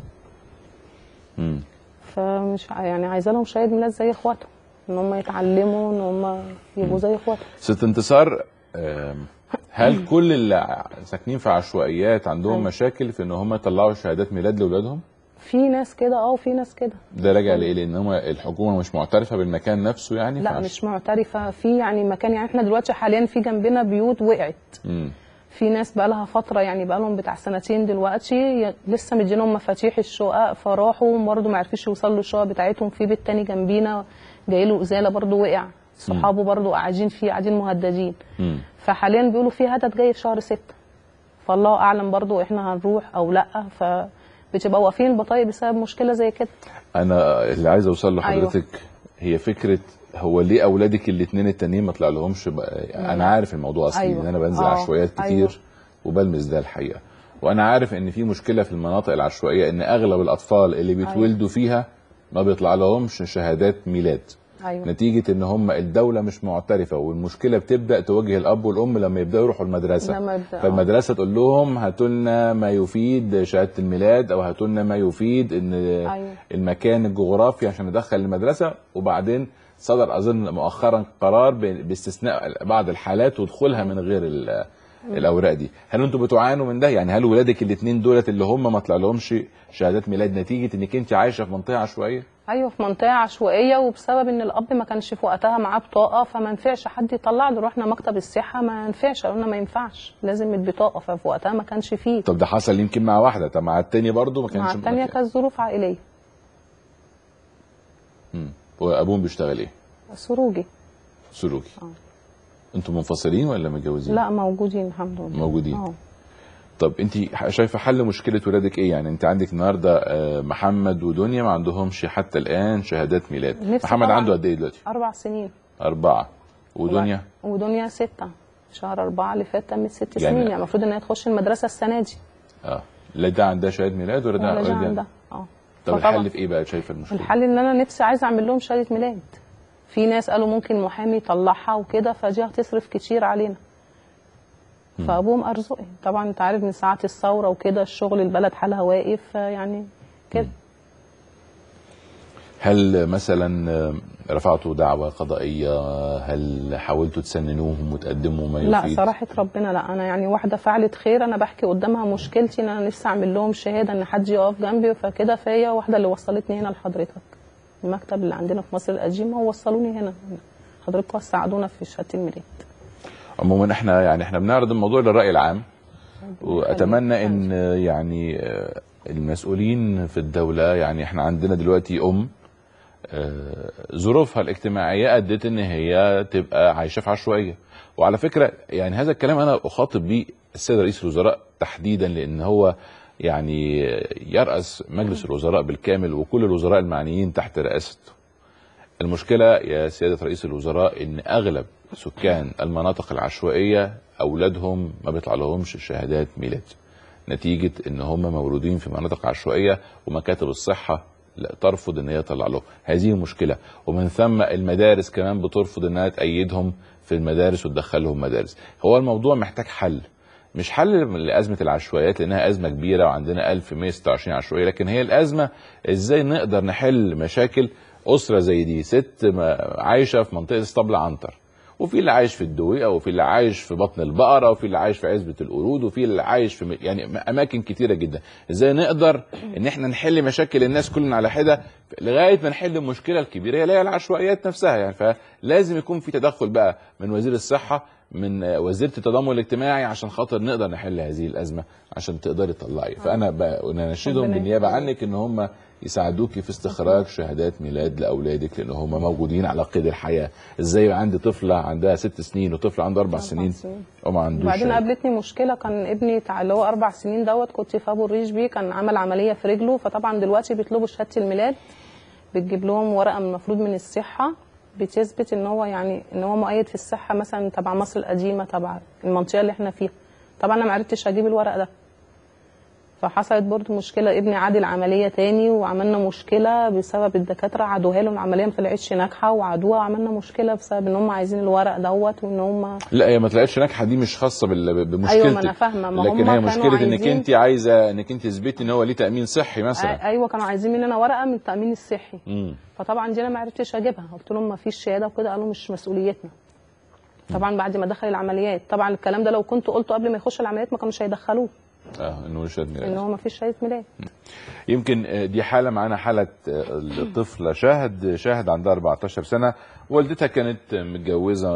امم فمش يعني عايزه لهم شهاده ميلاد زي اخواتهم، ان هم يتعلموا، ان هم يبقوا زي اخواتهم. ست انتصار، هل كل اللي ساكنين في عشوائيات عندهم أيوة. مشاكل في ان هم يطلعوا شهادات ميلاد لاولادهم؟ في ناس كده اه وفي ناس كده. ده راجع لايه؟ لان هم الحكومه مش معترفه بالمكان نفسه يعني؟ لا مش معترفه في يعني مكان، يعني احنا دلوقتي حاليا في جنبنا بيوت وقعت. امم في ناس بقى لها فتره، يعني بقى لهم بتاع سنتين دلوقتي لسه مدينهم مفاتيح الشقق، فراحوا برضه ما عرفوش يوصلوا الشقق بتاعتهم. في بيت تاني جنبينا جاي له ازاله برضه وقع، صحابه برضه قاعدين فيه، قاعدين مهددين. امم فحاليا بيقولوا في هدد جاي في شهر ستة، فالله اعلم برضه احنا هنروح او لا، فبتبقى واقفين البطايق بسبب مشكله زي كده. انا اللي عايز اوصل لحضرتك أيوة. هي فكره هو ليه اولادك الاثنين التانيين ما طلع لهمش بقى؟ انا عارف الموضوع اصلي أيوة. ان انا بنزل آه. عشوائيات كتير أيوة. وبلمس ده الحقيقه، وانا عارف ان في مشكله في المناطق العشوائيه ان اغلب الاطفال اللي بيتولدوا أيوة. فيها ما بيطلع لهمش شهادات ميلاد. أيوة. نتيجه ان هم الدوله مش معترفه، والمشكله بتبدا تواجه الاب والام لما يبداوا يروحوا المدرسه. لما يبدأ فالمدرسه تقول لهم هاتوا لنا ما يفيد شهاده الميلاد، او هاتوا لنا ما يفيد ان أيوة. المكان الجغرافي عشان ندخل المدرسه. وبعدين صدر اظن مؤخرا قرار باستثناء بعض الحالات ودخولها من غير الاوراق دي. هل انتوا بتعانوا من ده؟ يعني هل ولادك الاثنين دولت اللي هم ما طلع لهمش شهادات ميلاد نتيجه انك انت عايشه في منطقه عشوائيه؟ ايوه في منطقه عشوائيه، وبسبب ان الاب ما كانش في وقتها معاه بطاقه، فما ينفعش حد يطلع له. رحنا مكتب الصحه ما ينفعش، قلنا ما ينفعش لازم البطاقه، ففي وقتها ما كانش فيه. طب ده حصل يمكن مع واحده، طب مع الثانيه برضه ما كانش؟ مع الثانيه كانت ظروف عائليه. امم وابوهم بيشتغل ايه؟ سروجي. سروجي. اه انتوا منفصلين ولا متجوزين؟ لا موجودين الحمد لله. موجودين. اه طب انت شايفه حل مشكله ولادك ايه؟ يعني انت عندك النهارده محمد ودنيا ما عندهمش حتى الان شهادات ميلاد. محمد عنده قد ايه دلوقتي؟ اربع سنين. اربعه. ودنيا؟ ودنيا سته. شهر اربعه اللي فات تمت ست يعني سنين، يعني المفروض ان هي تخش المدرسه السنه دي. اه لا ده عندها شهاده ميلاد ولا ده ولا عندها؟ اه طب الحل في ايه بقى شايفه المشكله؟ الحل ان انا نفسي عايزه اعمل لهم شهاده ميلاد. في ناس قالوا ممكن محامي يطلعها وكده، فدي هتصرف كتير علينا. فابوهم ارزقي طبعا، انت عارف من ساعه الثوره وكده الشغل البلد حالها واقف يعني كده. هل مثلا رفعتوا دعوه قضائيه؟ هل حاولتوا تسننوهم وتقدموا ما يفيد؟ لا صراحه ربنا لا. انا يعني واحده فعلت خير، انا بحكي قدامها مشكلتي ان انا نفسي اعمل لهم شهاده ان حد يقف جنبي، فكده فيا واحده اللي وصلتني هنا لحضرتك المكتب اللي عندنا في مصر القديمه، ووصلوني هنا. حضرتكم ساعدونا في شهاده الميلاد. عموما احنا يعني احنا بنعرض الموضوع للرأي العام، واتمنى ان يعني المسؤولين في الدولة، يعني احنا عندنا دلوقتي ام ظروفها الاجتماعية ادت ان هي تبقى عايشة في عشوائية. وعلى فكرة يعني هذا الكلام انا اخاطب بيه السيد رئيس الوزراء تحديدا، لان هو يعني يرأس مجلس الوزراء بالكامل وكل الوزراء المعنيين تحت رئاسته. المشكلة يا سيادة رئيس الوزراء ان اغلب سكان المناطق العشوائية اولادهم ما بيطلع لهمش شهادات ميلاد نتيجه ان هم مولودين في مناطق عشوائيه ومكاتب الصحه لا ترفض ان هي تطلع لهم. هذه مشكله، ومن ثم المدارس كمان بترفض انها تأيدهم في المدارس وتدخلهم مدارس. هو الموضوع محتاج حل، مش حل لازمه العشوائيات لانها ازمه كبيره وعندنا ألف ومية وستة وعشرين عشوائيه، لكن هي الازمه ازاي نقدر نحل مشاكل اسره زي دي، ست عايشه في منطقه اسطبل عنتر، وفي اللي عايش في الدويقه، وفي اللي عايش في بطن البقره، وفي اللي عايش في عزبه القرود، وفي اللي عايش في يعني اماكن كتيره جدا. ازاي نقدر ان احنا نحل مشاكل الناس كلنا على حده لغايه ما نحل المشكله الكبيره اللي هي العشوائيات نفسها يعني. فلازم يكون في تدخل بقى من وزير الصحه، من وزيره التضامن الاجتماعي، عشان خاطر نقدر نحل هذه الازمه عشان تقدري تطلعي. فانا بناشدهم بالنيابه عنك ان هم يساعدوكي في استخراج شهادات ميلاد لاولادك، لان هم موجودين على قيد الحياه. ازاي عندي طفله عندها ست سنين وطفل عنده اربع سنين وما عندوش؟ وبعدين قابلتني مشكله، كان ابني اللي هو اربع سنين دوت كنت في ابو الريش بيه، كان عمل عمليه في رجله، فطبعا دلوقتي بيطلبوا شهاده الميلاد، بتجيب لهم ورقه المفروض من الصحه بتثبت ان هو يعني ان هو مؤيد في الصحه مثلا تبع مصر القديمه، تبع المنطقه اللي احنا فيها. طبعا انا ما عرفتش اجيب الورق ده، فحصلت برضو مشكله، ابني عاد العمليه تاني وعملنا مشكله بسبب الدكاتره عادوها له، العمليه ما طلعتش ناجحه وعادوها، وعملنا مشكله بسبب ان هم عايزين الورق دوت، وان هم لا هي ما طلعتش ناجحه، دي مش خاصه بمشكلتك. ايوه ما انا فاهمه، ما لكن هم هي مشكله عايزين... انك انت عايزه انك انت تثبتي ان هو ليه تامين صحي مثلا. ايوه كانوا عايزين مننا ورقه من التامين الصحي. امم فطبعا دي انا ما عرفتش اجيبها، قلت لهم ما فيش شهاده وكده، قالوا مش مسؤوليتنا. طبعا بعد ما دخل العمليات، طبعا الكلام ده لو كنت قلته قبل ما يخش العمليات ما كانوش هيدخلوه. اه انه شهاده ميلاد، ان هو ما فيش شهاده ميلاد. يمكن دي حاله معانا، حاله الطفله شهد. شهد عندها أربعتاشر سنه، والدتها كانت متجوزه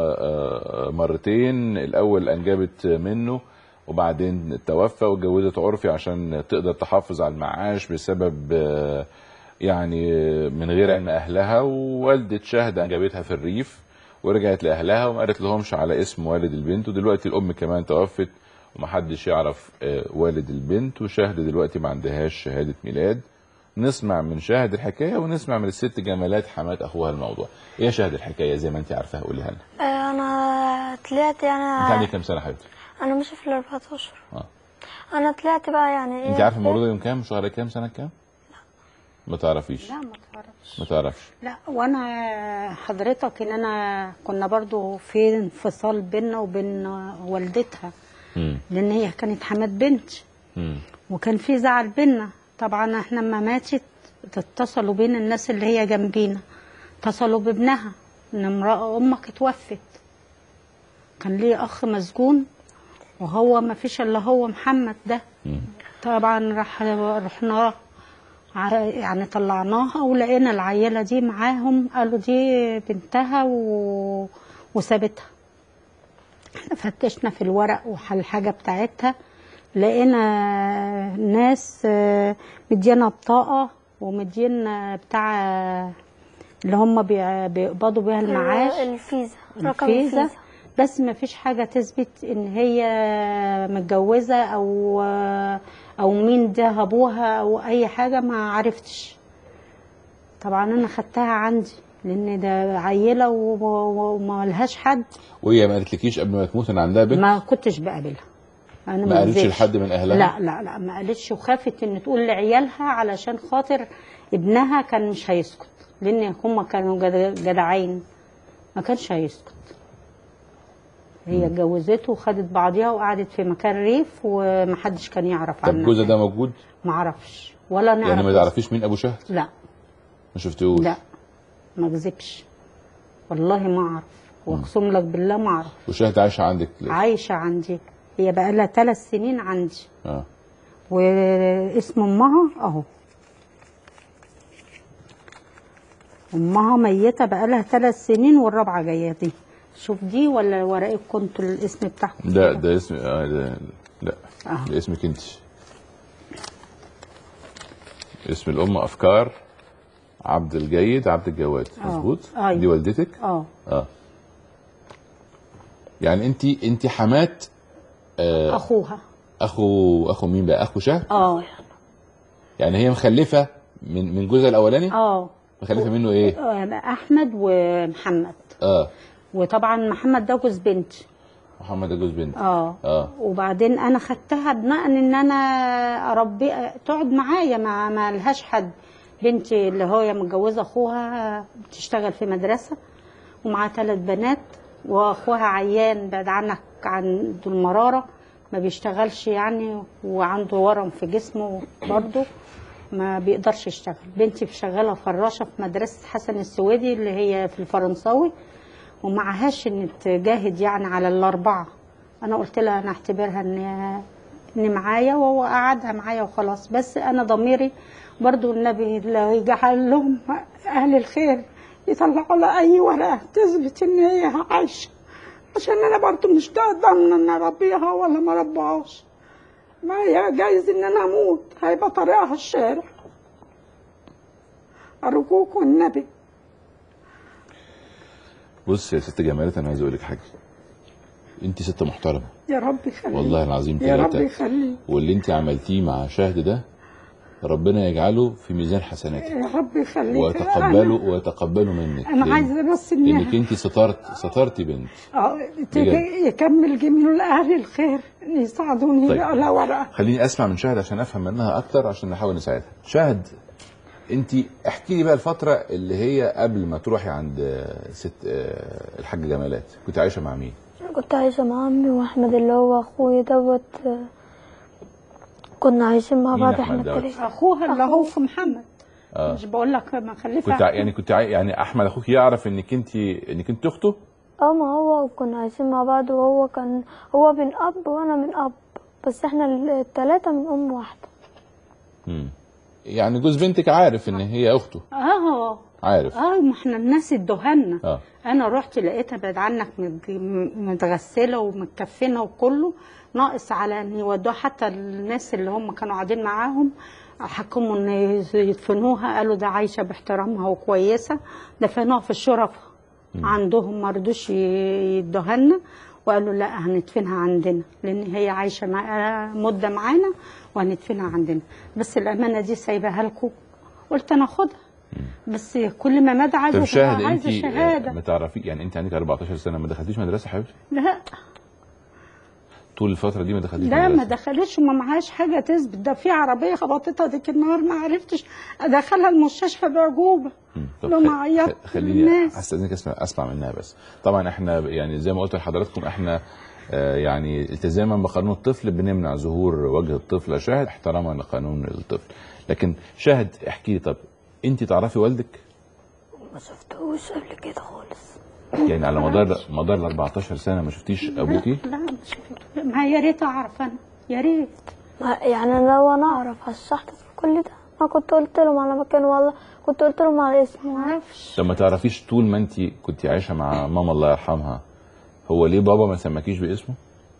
مرتين، الاول انجبت منه وبعدين توفى، واتجوزت عرفي عشان تقدر تحافظ على المعاش بسبب يعني من غير علم اهلها. ووالده شهد انجبتها في الريف ورجعت لاهلها وما قالت لهمش على اسم والد البنت، ودلوقتي الام كمان توفت ومحدش يعرف والد البنت، وشهد دلوقتي ما عندهاش شهاده ميلاد. نسمع من شهد الحكايه ونسمع من الست جمالات حمات اخوها الموضوع. ايه شهد الحكايه زي ما انت عارفاها؟ قوليها لنا. انا طلعت يعني انت عندك كام سنه حبيبتي؟ انا ماشي في ال أربعتاشر. اه انا طلعت بقى يعني ايه. انت عارفه مولوده يوم كام؟ شهر كام؟ سنه كام؟ لا ما تعرفيش؟ لا ما تعرفش. ما تعرفش. لا وانا حضرتك ان انا كنا برضو في انفصال بيننا وبين والدتها، امم لان هي كانت حمات بنت امم وكان في زعل بينا. طبعا احنا لما ماتت اتصلوا بين الناس اللي هي جنبينا، اتصلوا بابنها ان امراه امك اتوفت. كان ليه اخ مسجون وهو ما فيش الا هو محمد ده. مم. طبعا راح رحنا يعني طلعناها ولقينا العيله دي معاهم، قالوا دي بنتها و... وسابتها. احنا فتشنا في الورق والحاجه بتاعتها، لقينا ناس مدينا بطاقه ومدينا بتاع اللي هم بيقبضوا بيها المعاش، الفيزا، رقم الفيزا، الفيزا، بس ما فيش حاجه تثبت ان هي متجوزه او او مين ده ابوها او اي حاجه، ما عرفتش. طبعا انا خدتها عندي لان ده عيله وما لهاش حد. وهي ما قالتلكيش قبل ما تموت ان عندها بنت؟ ما كنتش بقابلها. انا ما قالتش لحد من اهلها؟ لا لا لا ما قالتش، وخافت ان تقول لعيالها علشان خاطر ابنها كان مش هيسكت، لان هم كانوا جدعين ما كانش هيسكت. هي اتجوزته وخدت بعضيها وقعدت في مكان ريف ومحدش كان يعرف عنها. طب جوزها ده موجود؟ ما اعرفش ولا نعرف. يعني ما تعرفيش مين ابو شهد؟ لا ما شفتوش؟ لا ما اكذبش والله ما اعرف، واقسم لك بالله ما اعرف. وشهد عايشه عندك؟ عايشه عندي، هي بقى لها ثلاث سنين عندي. اه واسم امها اهو، امها ميته بقى لها ثلاث سنين والرابعه جايه دي. شوف دي ولا ورقك كنتوا الاسم بتاعكم؟ لا ده اسم آه ده لا آه. ده اسمك انت. اسم الام افكار عبد الجيد عبد الجواد. مظبوط؟ آه. دي والدتك؟ اه اه يعني انت انت حمات آه اخوها. اخو اخو مين بقى؟ اخو شهد؟ اه يعني هي مخلفه من من جوزها الاولاني؟ اه مخلفه منه ايه؟ احمد ومحمد. اه وطبعا محمد ده جوز بنتي. محمد ده جوز بنتي. اه اه وبعدين انا خدتها بناء ان انا اربي تقعد معايا، ما ما لهاش حد. بنتي اللي هي متجوزه اخوها بتشتغل في مدرسه ومعاها ثلاث بنات، واخوها عيان بعد عنك عنده المراره، ما بيشتغلش يعني، وعنده ورم في جسمه برضه ما بيقدرش يشتغل. بنتي شغاله فراشه في مدرسه حسن السويدي اللي هي في الفرنساوي، ومعهاش ان تجاهد يعني على الاربعه. انا قلت لها انا اعتبرها ان ان معايا، وهو قعدها معايا وخلاص. بس انا ضميري برضو النبي لو يجعل لهم اهل الخير يطلعوا لها اي ورقه تثبت ان هي عايشه، عشان انا برضو مش ضامنه ان اربيها ولا ما ربيهاش. ما هي جايز ان انا اموت، هيبقى طريقها الشارع. ارجوك والنبي. بص يا ست جمالة، انا عايز اقول لك حاجه. انت ست محترمه يا رب يخليك والله العظيم يا رب ثلاثه، يخليك. واللي انت عملتيه مع شاهد ده ربنا يجعله في ميزان حسناتك يا رب يخليك. ويتقبله ويتقبله منك. انا عايزه بس ان انك انت سترت سترتي بنت. اه يكمل جميل لاهل الخير يساعدوني. طيب. لا ورقه. خليني اسمع من شاهد عشان افهم منها اكتر عشان نحاول نساعدها. شاهد، انت احكي لي بقى الفتره اللي هي قبل ما تروحي عند ست الحاج جمالات، كنت عايشه مع مين؟ كنت عايشة مع عمي واحمد اللي هو اخويا دوت، كنا عايشين مع بعض احنا التلاتة. اخوها اللي هو في محمد. آه. مش بقول لك ما خلفها. كنت يعني كنت يعني احمد اخوك يعرف انك انت انك انت اخته؟ اه ما هو كنا عايشين مع بعض، وهو كان هو من اب وانا من اب، بس احنا التلاتة من ام واحدة. امم يعني جوز بنتك عارف ان هي اخته؟ اه عارف. اه ما احنا الناس ادوهالنا. اه انا رحت لقيتها بعد عنك متغسله ومتكفنه وكله، ناقص على ان يودوها. حتى الناس اللي هم كانوا قاعدين معاهم حكموا ان يدفنوها، قالوا ده عايشه باحترامها وكويسه. دفنوها في الشرفه عندهم، ما رضوش يدوها لنا، وقالوا لا هندفنها عندنا لان هي عايشه مع مده معانا وهندفنها عندنا. بس الامانه دي سايباها لكم، قلت انا اخدها. بس كل ما مدى عايزه طب شاهد، عايزه انت شهاده. ما تعرفي يعني انت عندك أربعتاشر سنه ما دخلتيش مدرسه حبيبتي؟ لا طول الفتره دي ما دخلتيش لا مدرسه؟ ما دخلتش وما معهاش حاجه تثبت. ده في عربيه خبطتها ديك النهار ما عرفتش ادخلها المستشفى بعجوبه. لو ما عيطت خليني استاذنك اسمع اسمع منها بس. طبعا احنا يعني زي ما قلت لحضراتكم احنا آه يعني التزاما بقانون الطفل بنمنع ظهور وجه الطفل. شاهد احتراما لقانون الطفل. لكن شاهد احكي لي، طب انت تعرفي والدك؟ ما شفتهوش قبل كده خالص. يعني على مدار مدار ال أربعتاشر سنه ما شفتيش ابوكي؟ لا ما شفته. ما يا ريت اعرف انا، يا ريت. يعني لو انا اعرف هشحت كل ده ما كنت قلت لهم على مكان، والله كنت قلت لهم على اسمه. ما اعرفش. طب ما تعرفيش طول ما انت كنت عايشه مع ماما الله يرحمها هو ليه بابا ما سماكيش باسمه؟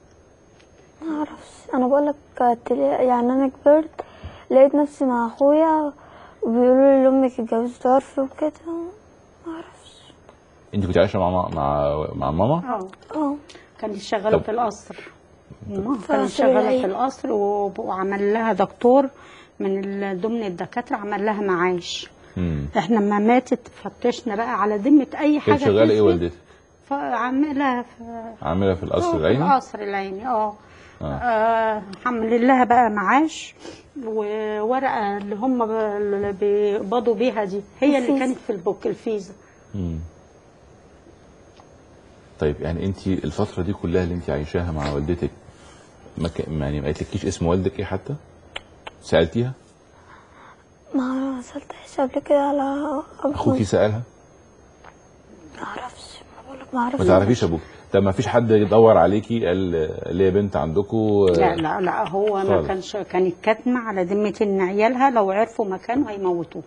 ما اعرفش. انا بقول لك يعني انا كبرت لقيت نفسي مع اخويا وبيقولوا لي امك اتجوزت عرفي وكده، ما اعرفش. انت كنت عايشه مع مع مع ماما؟ اه اه كانت شغاله في القصر. ماما كانت شغاله في القصر وعمل لها دكتور من ضمن الدكاتره عمل لها معاش. امم احنا لما ماتت فتشنا بقى على ذمه اي حاجه. كانت شغاله ايه والدتك؟ عامله في عامله في القصر العيني؟ في القصر العيني اه. آه الحمد لله بقى معاش، وورقه اللي هم اللي بيقبضوا بيها دي هي اللي كانت في البوك الفيزا. امم طيب يعني انت الفتره دي كلها اللي انت عايشاها مع والدتك ما ك... يعني ما قالتلكيش اسم والدك ايه حتى؟ سالتيها؟ ما سالتهاش قبل كده على ابوك. اخوكي سالها؟ ما اعرفش. بقول لك ما اعرفش. ما تعرفيش ابوك؟ طب ما فيش حد يدور عليكي قال ليه بنت عندكم؟ لا لا لا هو خالص. ما كانش كانت كاتمه على ذمه ان عيالها لو عرفوا مكانه هيموتوه.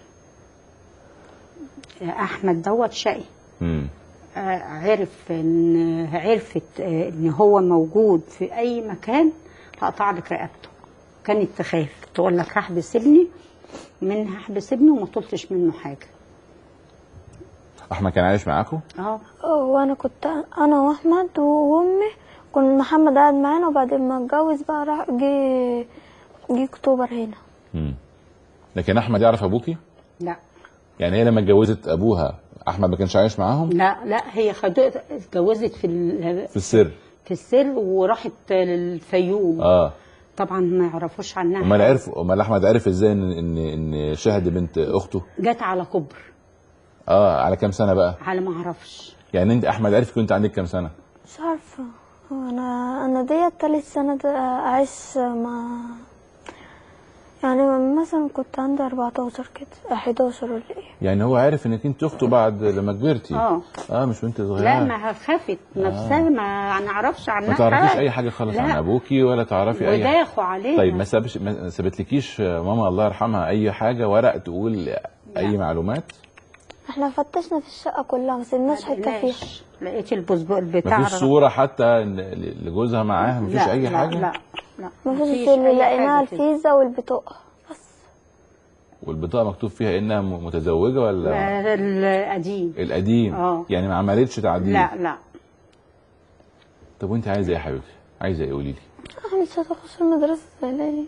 احمد دوت شقي. امم عرف ان عرفت ان هو موجود في اي مكان هقطع لك رقبته. كانت تخاف تقول لك هحبس ابني منها، هحبس ابني وما طلتش منه حاجه. احمد كان عايش معاكم؟ اه وانا كنت انا واحمد وامي، كان محمد قاعد معانا، وبعدين ما اتجوز بقى راح جه جه اكتوبر هنا. امم لكن احمد يعرف ابوكي؟ لا. يعني هي لما اتجوزت ابوها احمد ما كانش عايش معاهم؟ لا لا هي خدت اتجوزت في في السر في السر وراحت للفيوم. اه طبعا ما يعرفوش عنها. امال عرف امال احمد عرف ازاي ان ان ان شهد بنت اخته؟ جت على كبر. اه على كام سنه بقى؟ على ما اعرفش. يعني انت احمد عرف كنت عندك كام سنه؟ مش عارفة. انا انا ديت تالت سنة ده اعيش مع، يعني مثلا كنت عندي اربعتاشر كده حداشر ولا ايه. يعني هو عارف انك انت اخته بعد لما كبرتي؟ اه اه مش بنت صغيره. لا ما خافت نفسها. آه. ما نعرفش عنها. ما تعرفيش اي حاجه خالص عن ابوكي ولا تعرفي اي حاجه؟ وداخوا عليها. طيب ما سابش ما سابتلكيش ماما الله يرحمها اي حاجه ورق تقول لا. اي معلومات؟ احنا فتشنا في الشقه كلها ما سيبناش حته فيها. لقيت البسبوق بتاع. مفيش صوره حتى لجوزها معاها؟ مفيش لا اي لا حاجه؟ لا لا مفيش. اللي لقيناها الفيزا والبطاقه بس. والبطاقه مكتوب فيها انها متزوجه ولا؟ القديم. القديم. اه يعني ما عملتش تعديل؟ لا لا. طب وانت عايزه ايه يا حبيبتي؟ عايزه ايه قولي لي؟ انا مش هتخش المدرسه زي العيال.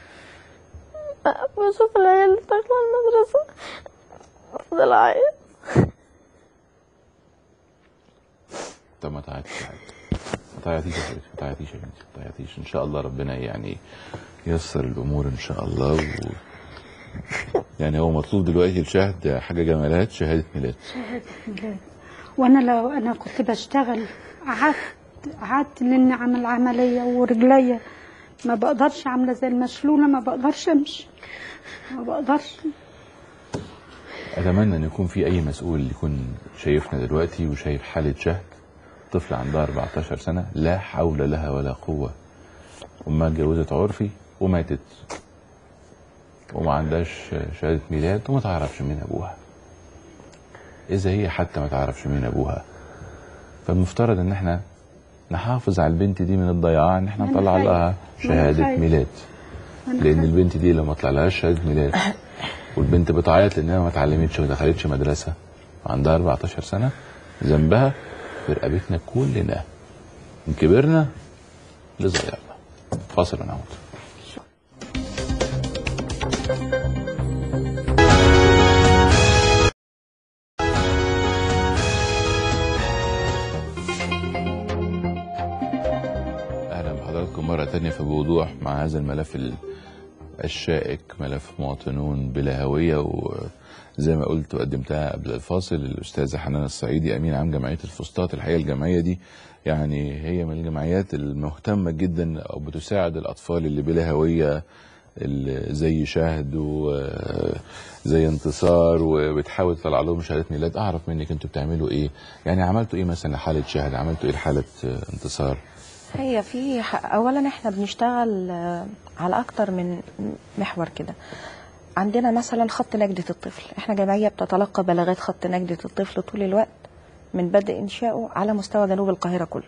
بشوف العيال اللي داخله المدرسه افضل اعيط. طب ما تعيطيش يا حبيبتي، ما تعيطيش يا حبيبتي، ما تعيطيش يا بنتي، ما تعيطيش. ان شاء الله ربنا يعني ييسر الامور ان شاء الله. و... يعني هو مطلوب دلوقتي لشهد حاجه جمالات، شهاده ميلاد. شهاده ميلاد. وانا لو انا كنت بشتغل قعدت قعدت لاني عمل عمليه ورجليا ما بقدرش، عامله زي المشلوله، ما بقدرش امشي، ما بقدرش. اتمنى ان يكون في اي مسؤول يكون شايفنا دلوقتي وشايف حاله شهد، طفل عندها اربعتاشر سنه لا حول لها ولا قوه، امها اتجوزت عرفي وماتت وما عندهاش شهاده ميلاد وما تعرفش مين ابوها. اذا هي حتى ما تعرفش مين ابوها فالمفترض ان احنا نحافظ على البنت دي من الضياع، ان احنا نطلع لها شهاده ميلاد. لان البنت دي لو ما طلعلهاش شهاده ميلاد والبنت بتعيط لانها ما اتعلمتش وما دخلتش مدرسه وعندها اربعتاشر سنه، ذنبها في رقبتنا كلنا، ان كبرنا لصغيرنا. فاصل ونعود. اهلا بحضراتكم مره تانية في بوضوح مع هذا الملف الشائك، ملف مواطنون بلا هويه. وزي ما قلت وقدمتها قبل الفاصل الاستاذه حنان الصعيدي امين عام جمعيه الفسطاط. الحقيقه الجمعيه دي يعني هي من الجمعيات المهتمه جدا او بتساعد الاطفال اللي بلا هويه زي شهد وزي انتصار، وبتحاول تطلع لهم شهاده ميلاد. اعرف منك انتوا بتعملوا ايه؟ يعني عملتوا ايه مثلا لحاله شهد؟ عملتوا ايه لحاله انتصار؟ هي في اولا احنا بنشتغل على اكتر من محور كده. عندنا مثلا خط نجدة الطفل، احنا جمعية بتتلقى بلاغات خط نجدة الطفل طول الوقت من بدء انشائه على مستوى جنوب القاهرة كله.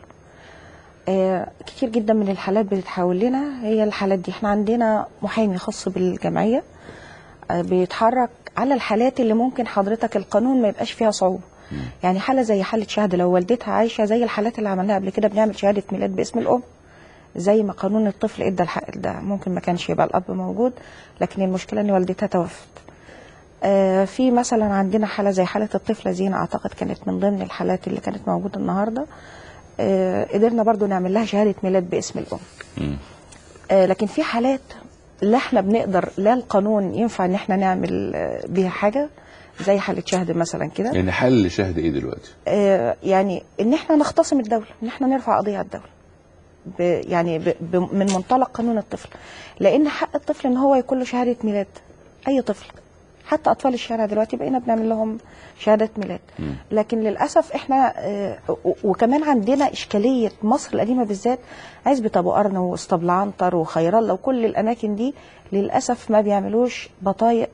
آه كتير جدا من الحالات بتتحول لنا هي الحالات دي. احنا عندنا محامي خاص بالجمعية آه بيتحرك على الحالات اللي ممكن حضرتك القانون ما يبقاش فيها صعوبة. يعني حالة زي حالة شهد لو والدتها عايشة زي الحالات اللي عملناها قبل كده، بنعمل شهادة ميلاد باسم الأم زي ما قانون الطفل ادى الحق ده. ممكن ما كانش يبقى الأب موجود، لكن المشكلة ان والدتها توفت. آه في مثلا عندنا حالة زي حالة الطفلة زينة، اعتقد كانت من ضمن الحالات اللي كانت موجودة النهاردة. آه قدرنا برضو نعمل لها شهادة ميلاد باسم الأم. آه لكن في حالات لا احنا بنقدر، لا القانون ينفع ان احنا نعمل بيها حاجة، زي حالة شهد مثلا كده. يعني حل شهد ايه دلوقتي؟ آه يعني ان احنا نختصم الدولة، ان احنا نرفع قضية على الدولة ب يعني ب ب من منطلق قانون الطفل، لان حق الطفل ان هو يكون له شهادة ميلاد. اي طفل، حتى اطفال الشارع دلوقتي بقينا بنعمل لهم شهادة ميلاد. م. لكن للاسف احنا آه وكمان عندنا اشكالية مصر القديمة بالذات، عزبة ابو قرن واسطبل عنتر وخير الله وكل الاماكن دي للاسف ما بيعملوش بطايق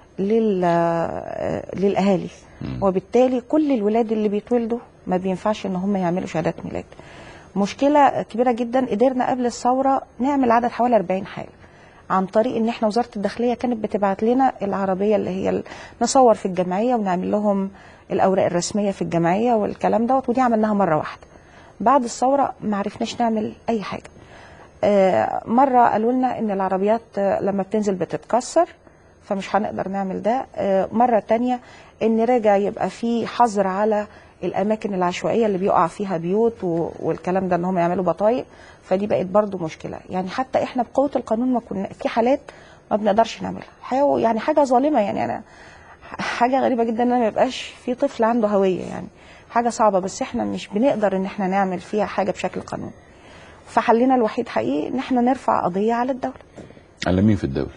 للاهالي، وبالتالي كل الولاد اللي بيتولدوا ما بينفعش ان هم يعملوا شهادات ميلاد. مشكله كبيره جدا. قدرنا قبل الثوره نعمل عدد حوالي أربعين حاله عن طريق ان احنا وزاره الداخليه كانت بتبعت لنا العربيه اللي هي نصور في الجمعيه ونعمل لهم الاوراق الرسميه في الجمعيه والكلام دوت، ودي عملناها مره واحده. بعد الثوره ما عرفناش نعمل اي حاجه. آه مره قالوا لنا ان العربيات لما بتنزل بتتكسر فمش هنقدر نعمل ده. آه مرة تانية ان رجع يبقى في حظر على الاماكن العشوائيه اللي بيقع فيها بيوت والكلام ده ان هم يعملوا بطايق، فدي بقت برضو مشكله. يعني حتى احنا بقوه القانون ما كنا في حالات ما بنقدرش نعملها الحقيقه، يعني حاجه ظالمه. يعني انا حاجه غريبه جدا ان ما يبقاش في طفل عنده هويه، يعني حاجه صعبه، بس احنا مش بنقدر ان احنا نعمل فيها حاجه بشكل قانوني. فحلنا الوحيد حقيقي ان احنا نرفع قضيه على الدوله. على مين في الدوله؟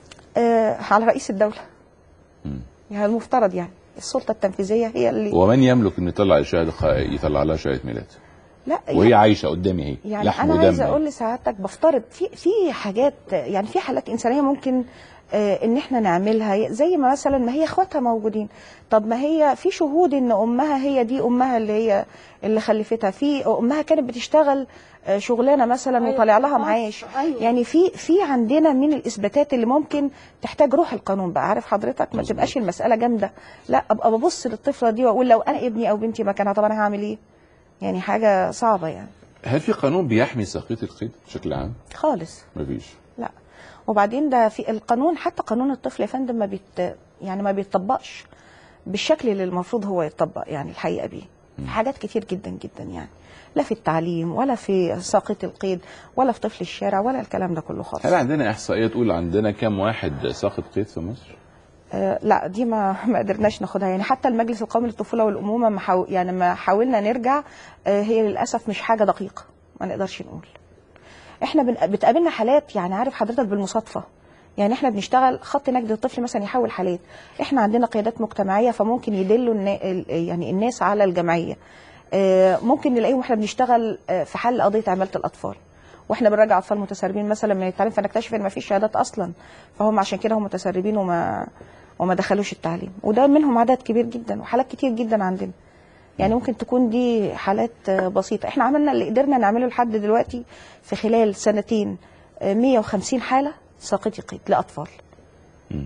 آه على رئيس الدوله. امم يعني المفترض يعني السلطه التنفيذيه هي اللي ومن يملك ان يطلع شهاده يطلع لها شهاده ميلاد؟ لا وهي يعني عايشه قدامي اهي يعني لحم انا ودم. عايزه اقول لسعادتك بفترض في في حاجات، يعني في حالات انسانيه ممكن آه ان احنا نعملها، زي ما مثلا ما هي اخواتها موجودين، طب ما هي في شهود ان امها هي دي امها اللي هي اللي خلفتها، في امها كانت بتشتغل آه شغلانه مثلا أيوة وطالع لها معاش. أيوة. يعني في في عندنا من الاثباتات اللي ممكن تحتاج روح القانون بقى، عارف حضرتك، ما تبقاش المساله جامده، لا ابقى ببص للطفله دي واقول لو انا ابني او بنتي مكانها طب انا هعمل ايه؟ يعني حاجه صعبه يعني. هل في قانون بيحمي ساقية القيد بشكل عام؟ خالص مفيش. لا. وبعدين ده في القانون، حتى قانون الطفل يا فندم ما بيت يعني ما بيتطبقش بالشكل اللي المفروض هو يتطبق، يعني الحقيقه بيه في حاجات كتير جدا جدا، يعني لا في التعليم ولا في ساقية القيد ولا في طفل الشارع ولا الكلام ده كله خالص. هل عندنا احصائيه تقول عندنا كام واحد ساقط قيد في مصر؟ آه لا دي ما ما قدرناش ناخدها، يعني حتى المجلس القومي للطفوله والامومه ما حاو يعني ما حاولنا نرجع، آه هي للاسف مش حاجه دقيقه، ما نقدرش نقول. احنا بتقابلنا حالات، يعني عارف حضرتك بالمصادفه، يعني احنا بنشتغل خط نجد الطفل مثلا يحول حالات، احنا عندنا قيادات مجتمعيه فممكن يدلوا يعني الناس على الجمعيه، آه ممكن نلاقيهم احنا بنشتغل في حل قضيه عماله الاطفال واحنا بنراجع اطفال متسربين مثلا من التعليم، فنكتشف ان ما فيش شهادات اصلا، فهم عشان كده هم متسربين وما وما دخلوش التعليم، وده منهم عدد كبير جدا وحالات كتير جدا عندنا. يعني ممكن تكون دي حالات بسيطه، احنا عملنا اللي قدرنا نعمله لحد دلوقتي في خلال سنتين مية وخمسين حاله ساقطي قيد لاطفال. م.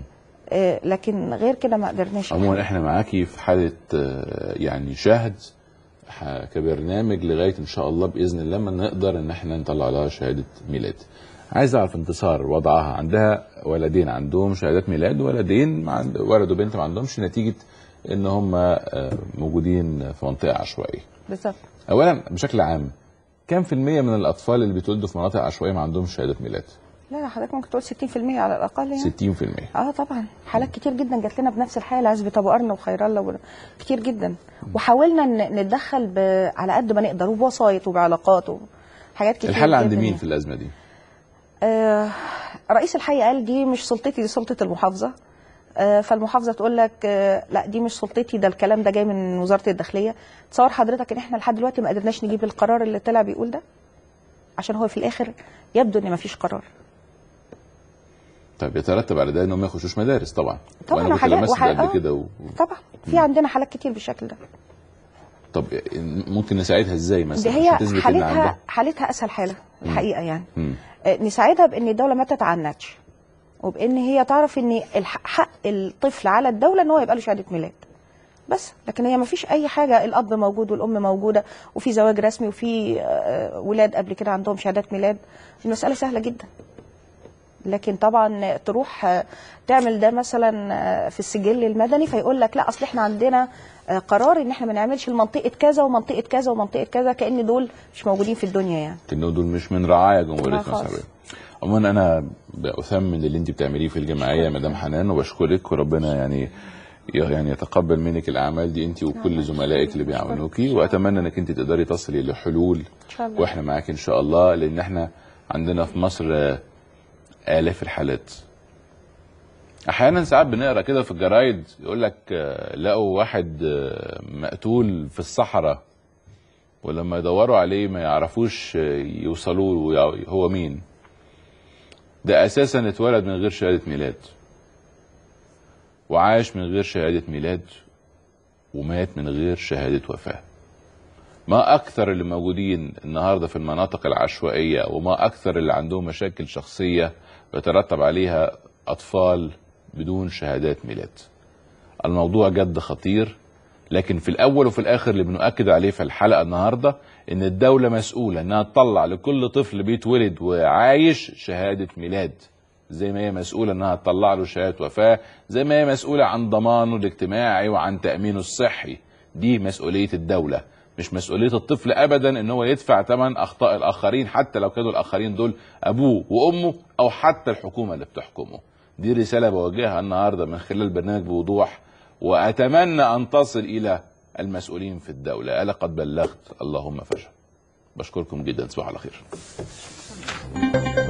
لكن غير كده ما قدرناش. عموما احنا معاكي في حاله يعني شهد كبرنامج لغايه ان شاء الله باذن الله ما نقدر ان احنا نطلع لها شهاده ميلاد. عايز اعرف انتصار وضعها، عندها ولدين عندهم شهادات ميلاد، ولدين ولد وبنت ما عندهمش نتيجه ان هم موجودين في منطقه عشوائيه. بالظبط. اولا بشكل عام كم في المية من الاطفال اللي بيتولدوا في مناطق عشوائيه ما عندهمش شهاده ميلاد؟ لا لا حضرتك ممكن تقول ستين في المية على الاقل يعني. ستين في المية. اه طبعا حالات كتير جدا جات لنا بنفس الحاله، عزبه ابو قرن وخير الله كتير جدا، وحاولنا نتدخل على قد ما نقدر وبوسايط وبعلاقات وحاجات كتير. الحل عند مين في الازمه دي؟ آه رئيس الحي قال دي مش سلطتي، دي سلطه المحافظه. آه فالمحافظه تقول لك آه لا دي مش سلطتي، ده الكلام ده جاي من وزاره الداخليه. تصور حضرتك ان احنا لحد دلوقتي ما قدرناش نجيب القرار اللي طلع بيقول ده، عشان هو في الاخر يبدو ان ما فيش قرار. طيب يترتب على ده انهم ما يخشوش مدارس طبعا. طبعا وانا كنت لمست وحاجات قبل كده و... طبعا في عندنا حالات كتير بالشكل ده. طب ممكن نساعدها ازاي مثلا؟ دي هي حالتها حالتها اسهل حاله الحقيقه يعني. م. نساعدها بان الدوله ما تتعنتش، وبان هي تعرف ان حق الطفل على الدوله ان هو يبقى له شهاده ميلاد بس، لكن هي ما فيش اي حاجه، الاب موجود والام موجوده وفي زواج رسمي وفي ولاد قبل كده عندهم شهادات ميلاد، المساله سهله جدا. لكن طبعا تروح تعمل ده مثلا في السجل المدني فيقول لك لا اصل احنا عندنا قرار ان احنا ما نعملش المنطقه كذا ومنطقه كذا ومنطقه كذا، كأن دول مش موجودين في الدنيا يعني. كأن دول مش من رعايا جمهوريه مصر. عموما انا بأثمن اللي انت بتعمليه في الجمعيه يا مدام حنان، وبشكرك، وربنا يعني يعني يتقبل منك الاعمال دي انت وكل زملائك اللي بيعاونوكي، واتمنى انك انت تقدري تصلي لحلول واحنا معاك ان شاء الله، لان احنا عندنا في مصر آلاف الحالات. احيانا ساعات بنقرا كده في الجرايد يقول لك لقوا واحد مقتول في الصحراء، ولما يدوروا عليه ما يعرفوش يوصلوا هو مين. ده اساسا اتولد من غير شهاده ميلاد وعاش من غير شهاده ميلاد ومات من غير شهاده وفاه. ما اكثر اللي موجودين النهارده في المناطق العشوائيه، وما اكثر اللي عندهم مشاكل شخصيه يترتب عليها اطفال بدون شهادات ميلاد. الموضوع جد خطير، لكن في الاول وفي الاخر اللي بنؤكد عليه في الحلقه النهارده ان الدوله مسؤوله انها تطلع لكل طفل بيتولد وعايش شهاده ميلاد، زي ما هي مسؤوله انها تطلع له شهاده وفاه، زي ما هي مسؤوله عن ضمانه الاجتماعي وعن تامينه الصحي. دي مسؤوليه الدوله، مش مسؤوليه الطفل ابدا ان هو يدفع ثمن اخطاء الاخرين، حتى لو كانوا الاخرين دول ابوه وامه او حتى الحكومه اللي بتحكمه. دي رساله بوجهها النهارده من خلال برنامج بوضوح، واتمنى ان تصل الى المسؤولين في الدوله. الا قد بلغت، اللهم فاشهد. بشكركم جدا، تصبحوا على خير.